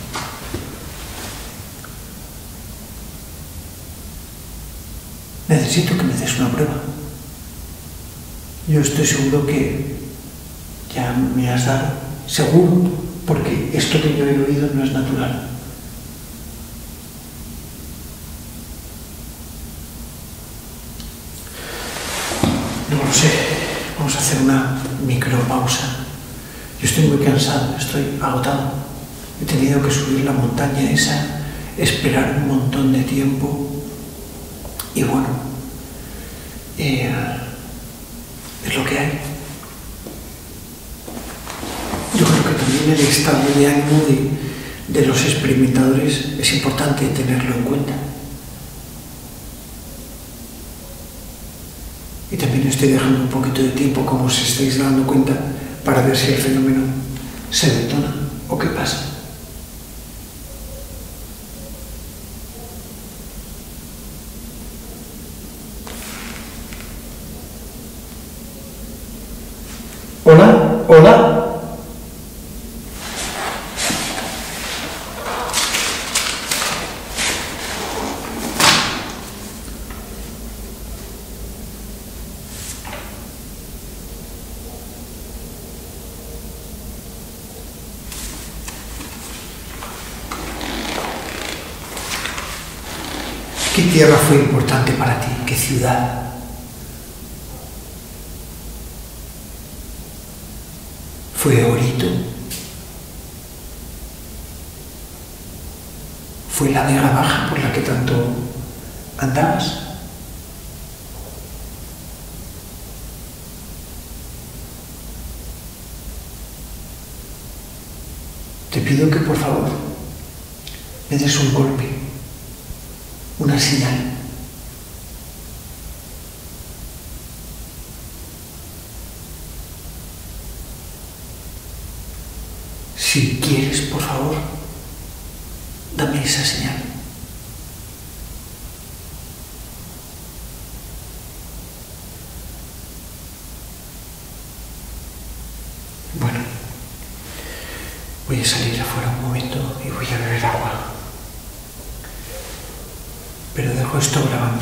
Necesito que me des una prueba. Yo estoy seguro que ya me has dado, seguro, porque esto que yo he oído no es natural. No lo sé, vamos a hacer una micropausa. Yo estoy muy cansado, estoy agotado. He tenido que subir la montaña esa, esperar un montón de tiempo. Y bueno, es lo que hay. Yo creo que también el estado de ánimo de los experimentadores es importante tenerlo en cuenta. Y también estoy dejando un poquito de tiempo, como os estáis dando cuenta, para ver si el fenómeno se detona o qué pasa. ¿Hola? ¿Hola? ¿Qué tierra fue importante para ti? ¿Qué ciudad? ¿Fue Orito? ¿Fue la Vega Baja por la que tanto andabas? Te pido que por favor me des un golpe, una señal. Si quieres, por favor, dame esa señal. Bueno, voy a salir afuera un momento y voy a beber agua. Pero dejo esto grabando.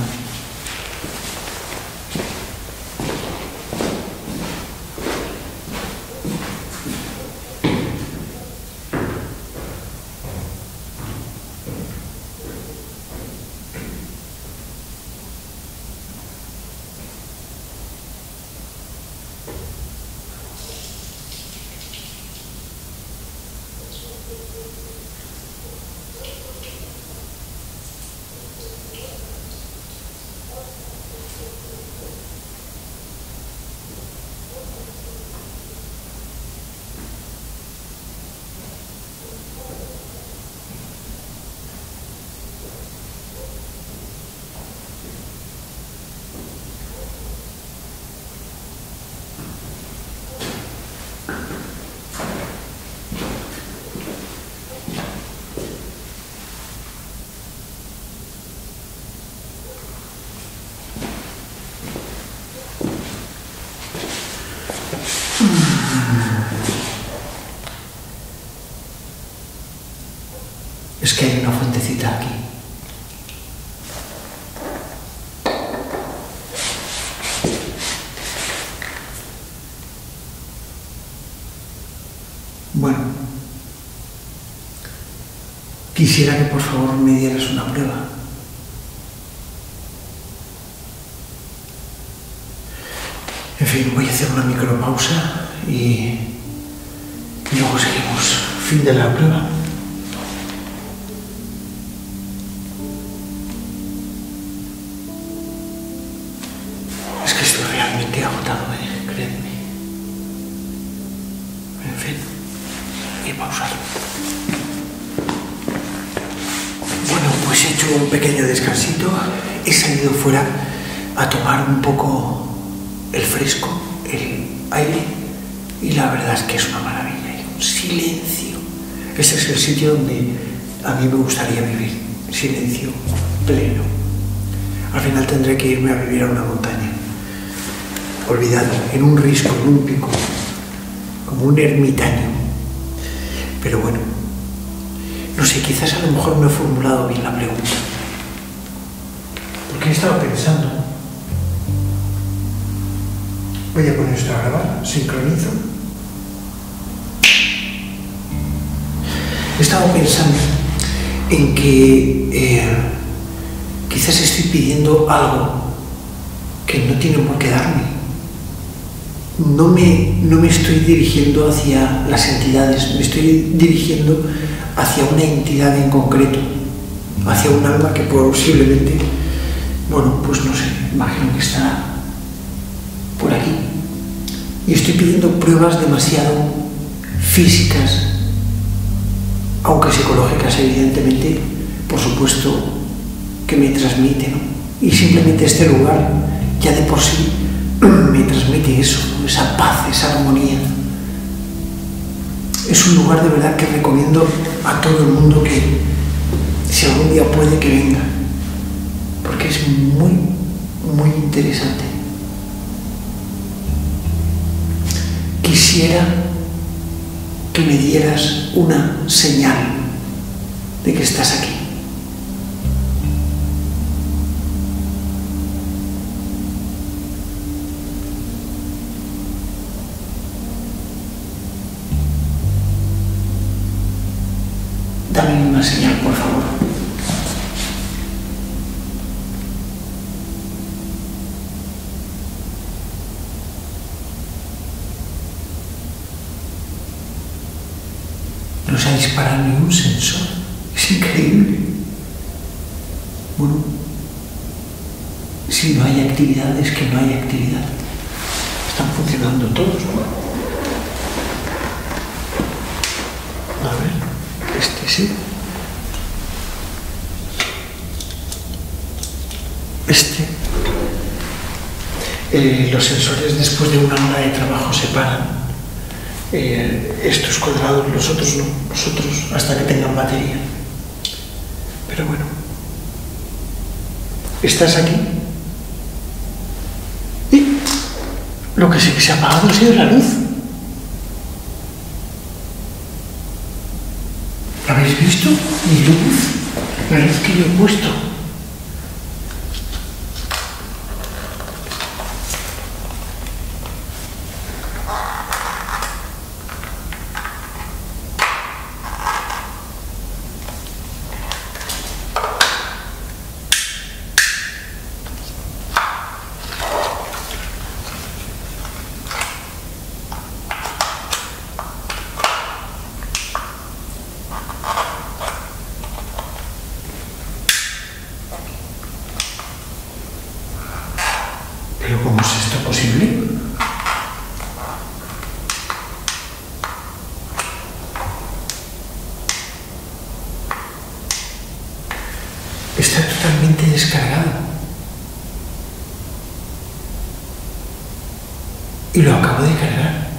Es que hay una fuentecita aquí. Bueno, quisiera que por favor me dieras una prueba. En fin, voy a hacer una micropausa y luego seguimos. Fin de la prueba. Es que estoy realmente agotado, créeme. En fin, he pausado. Bueno, pues he hecho un pequeño descansito. He salido fuera a tomar un poco el fresco, el aire, y la verdad es que es una maravilla. Hay un silencio. Este es el sitio donde a mí me gustaría vivir. Silencio pleno. Al final tendré que irme a vivir a una montaña. Olvidado, en un risco, en un pico, como un ermitaño. Pero bueno, no sé, quizás a lo mejor no he formulado bien la pregunta. Porque he estado pensando. Voy a poner esto a grabar, sincronizo. He estado pensando en que quizás estoy pidiendo algo que no tiene por qué darme. No me estoy dirigiendo hacia las entidades, me estoy dirigiendo hacia una entidad en concreto, hacia un alma que posiblemente, bueno, pues no sé, imagino que estará por aquí. Y estoy pidiendo pruebas demasiado físicas, aunque psicológicas, evidentemente, por supuesto, que me transmiten, ¿no? Y simplemente este lugar, ya de por sí, me transmite eso, ¿no? Esa paz, esa armonía. Es un lugar de verdad que recomiendo a todo el mundo que, si algún día puede, que venga, porque es muy, muy interesante. Quisiera que me dieras una señal de que estás aquí. Dame una señal, por favor. No se ha disparado ni un sensor. Es increíble. Bueno, si no hay actividad, es que no hay actividad. Están funcionando todos, ¿no? A ver, este sí. Los sensores después de una hora de trabajo se paran. Estos cuadrados, los otros no, los otros hasta que tengan batería. Pero bueno, ¿estás aquí? Y lo que sí que se ha apagado ha sido la luz. ¿Lo habéis visto? Mi luz, la luz que yo he puesto. ¿Pero cómo es esto posible? Está totalmente descargado. Y lo acabo de cargar.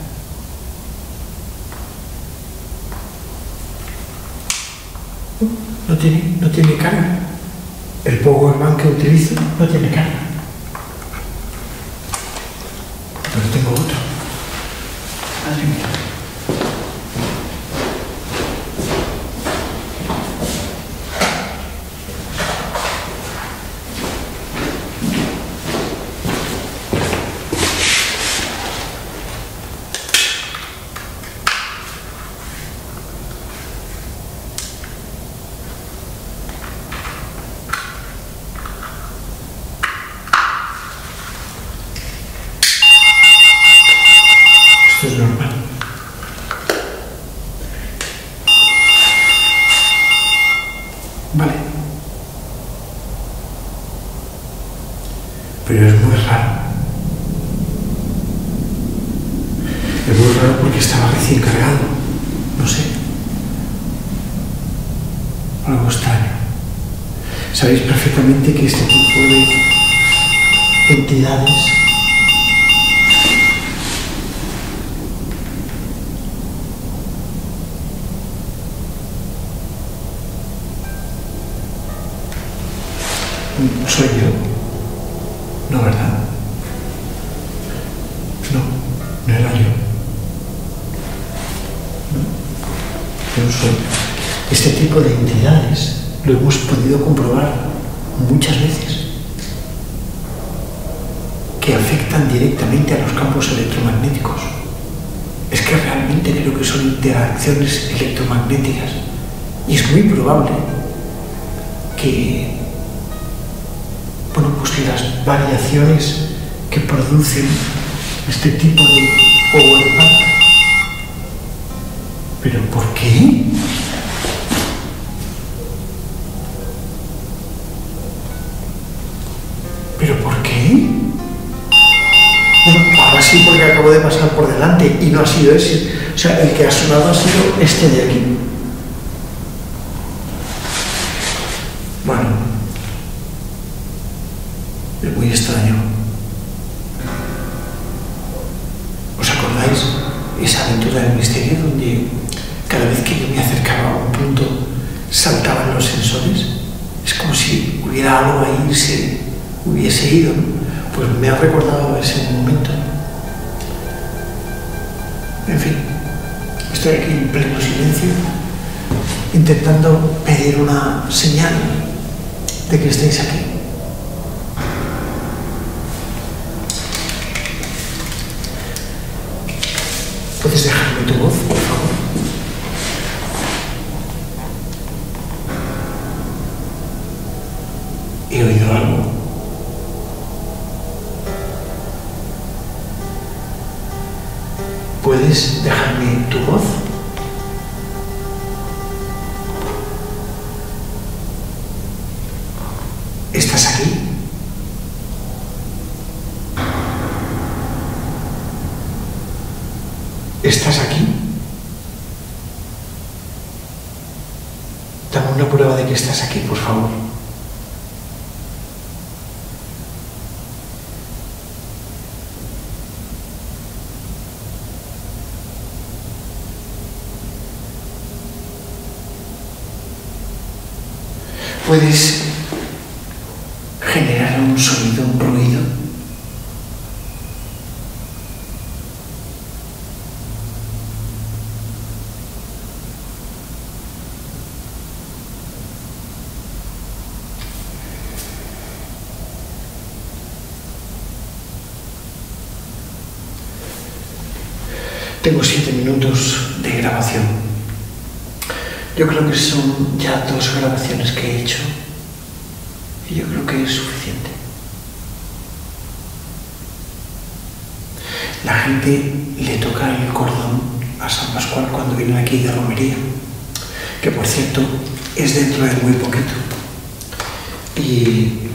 No tiene carga. El powerbank que utilizo no tiene carga. Pero tengo otro. Madre mía. Esto es normal. Vale. Pero es muy raro. Es muy raro porque estaba recién cargado. No sé. Algo extraño. Sabéis perfectamente que este tipo de entidades soy yo. No, ¿verdad? No era yo. No, yo soy. Este tipo de entidades lo hemos podido comprobar muchas veces, que afectan directamente a los campos electromagnéticos. Es que realmente creo que son interacciones electromagnéticas y es muy probable que pues las variaciones que producen este tipo de powerbank. ¿Pero por qué? ¿Pero por qué? Bueno, ahora sí, porque acabo de pasar por delante y no ha sido ese. O sea, el que ha sonado ha sido este de aquí. Bueno, es muy extraño. ¿Os acordáis esa aventura del misterio donde cada vez que yo me acercaba a un punto saltaban los sensores? Es como si hubiera algo ahí y se hubiese ido, ¿no? Pues me ha recordado ese momento. En fin, estoy aquí en pleno silencio intentando pedir una señal de que estéis aquí. ¿Puedes dejarme tu voz, por favor? He oído algo. ¿Puedes dejarme tu voz? ¿Estás aquí? Dame una prueba de que estás aquí, por favor. ¿Puedes generar un sonido, un ruido? Tengo 7 minutos de grabación. Yo creo que son ya 2 grabaciones que he hecho y yo creo que es suficiente. La gente le toca el cordón a San Pascual cuando vienen aquí de romería, que por cierto es dentro de muy poquito. Y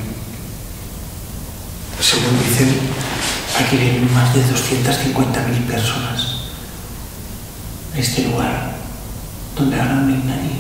según dicen, aquí vienen más de 250.000 personas. Este lugar donde ahora no hay nadie.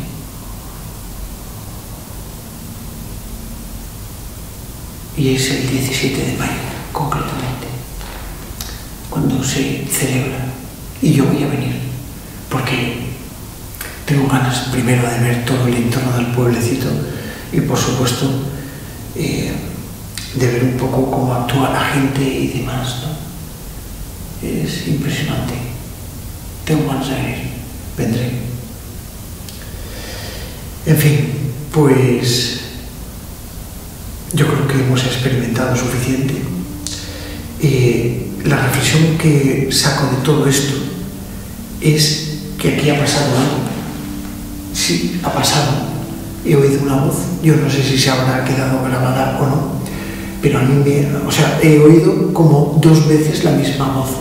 Y es el 17 de mayo, concretamente, cuando se celebra. Y yo voy a venir, porque tengo ganas primero de ver todo el entorno del pueblecito y por supuesto de ver un poco cómo actúa la gente y demás, ¿no? Es impresionante. Tengo ganas de venir, vendré. En fin, pues yo creo que hemos experimentado suficiente. La reflexión que saco de todo esto es que aquí ha pasado algo. Sí, ha pasado. He oído una voz, yo no sé si se habrá quedado grabada o no, pero a mí he oído como 2 veces la misma voz.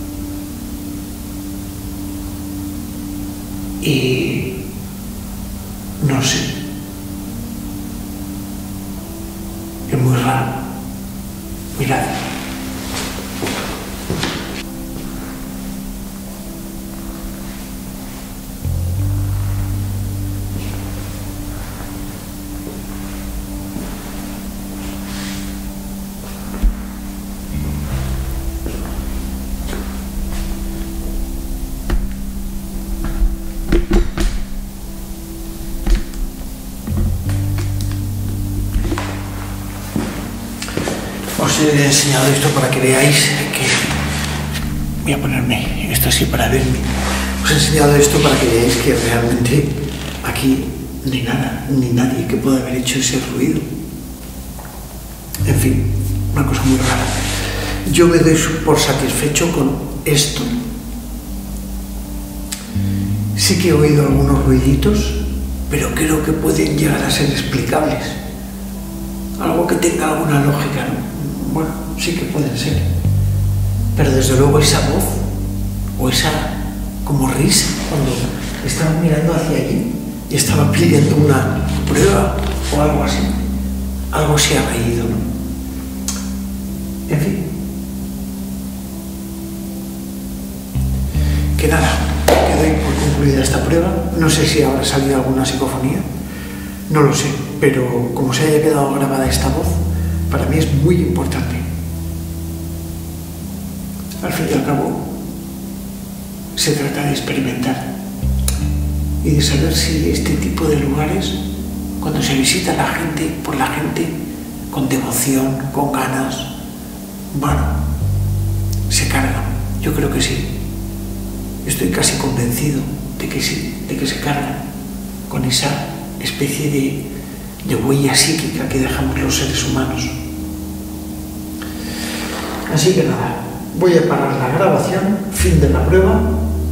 Y no sé, es muy raro. Mirad. Os he enseñado esto para que veáis que... Voy a ponerme esto así para verme. Os he enseñado esto para que veáis que realmente aquí no hay nada, ni nadie que pueda haber hecho ese ruido. En fin, una cosa muy rara. Yo me doy por satisfecho con esto. Sí que he oído algunos ruiditos, pero creo que pueden llegar a ser explicables. Algo que tenga alguna lógica, ¿no? Bueno, sí que pueden ser. Pero desde luego esa voz, o esa como risa, cuando estaba mirando hacia allí y estaba pidiendo una prueba o algo así, algo se ha reído, ¿no? En fin. Que nada, que doy por concluida esta prueba. No sé si habrá salido alguna psicofonía, no lo sé, pero como se haya quedado grabada esta voz, para mí es muy importante. Al fin y al cabo, se trata de experimentar y de saber si este tipo de lugares, cuando se visita la gente, por la gente, con devoción, con ganas, bueno, se cargan. Yo creo que sí. Estoy casi convencido de que sí, de que se cargan con esa especie de huella psíquica que dejamos los seres humanos. Así que nada, voy a parar la grabación, fin de la prueba,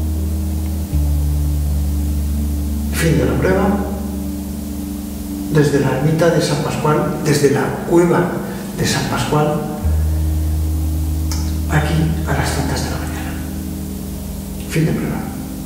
desde la ermita de San Pascual, desde la cueva de San Pascual, aquí a las tantas de la mañana. Fin de prueba.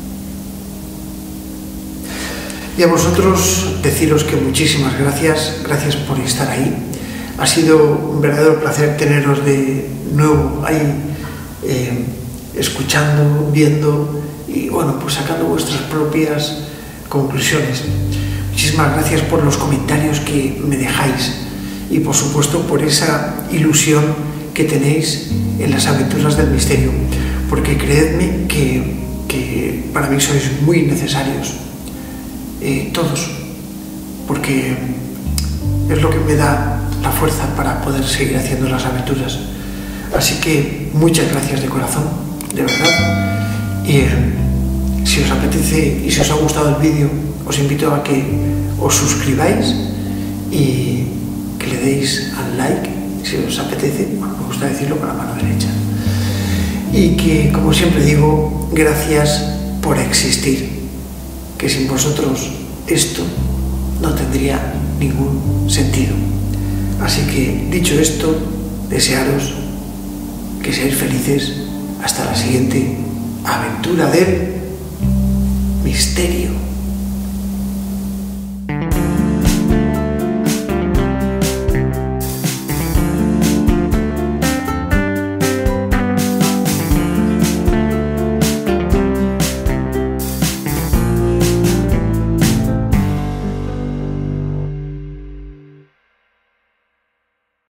Y a vosotros deciros que muchísimas gracias por estar ahí. Ha sido un verdadero placer teneros de nuevo ahí escuchando, viendo y bueno, pues sacando vuestras propias conclusiones. Muchísimas gracias por los comentarios que me dejáis y por supuesto por esa ilusión que tenéis en las aventuras del misterio, porque creedme que para mí sois muy necesarios, todos, porque es lo que me da la fuerza para poder seguir haciendo las aventuras. Así que muchas gracias de corazón, de verdad. Y si os apetece y si os ha gustado el vídeo, os invito a que os suscribáis y que le deis al like, si os apetece, bueno, me gusta decirlo con la mano derecha. Y que, como siempre digo, gracias por existir, que sin vosotros esto no tendría ningún sentido. Así que, dicho esto, desearos que seáis felices hasta la siguiente aventura del misterio.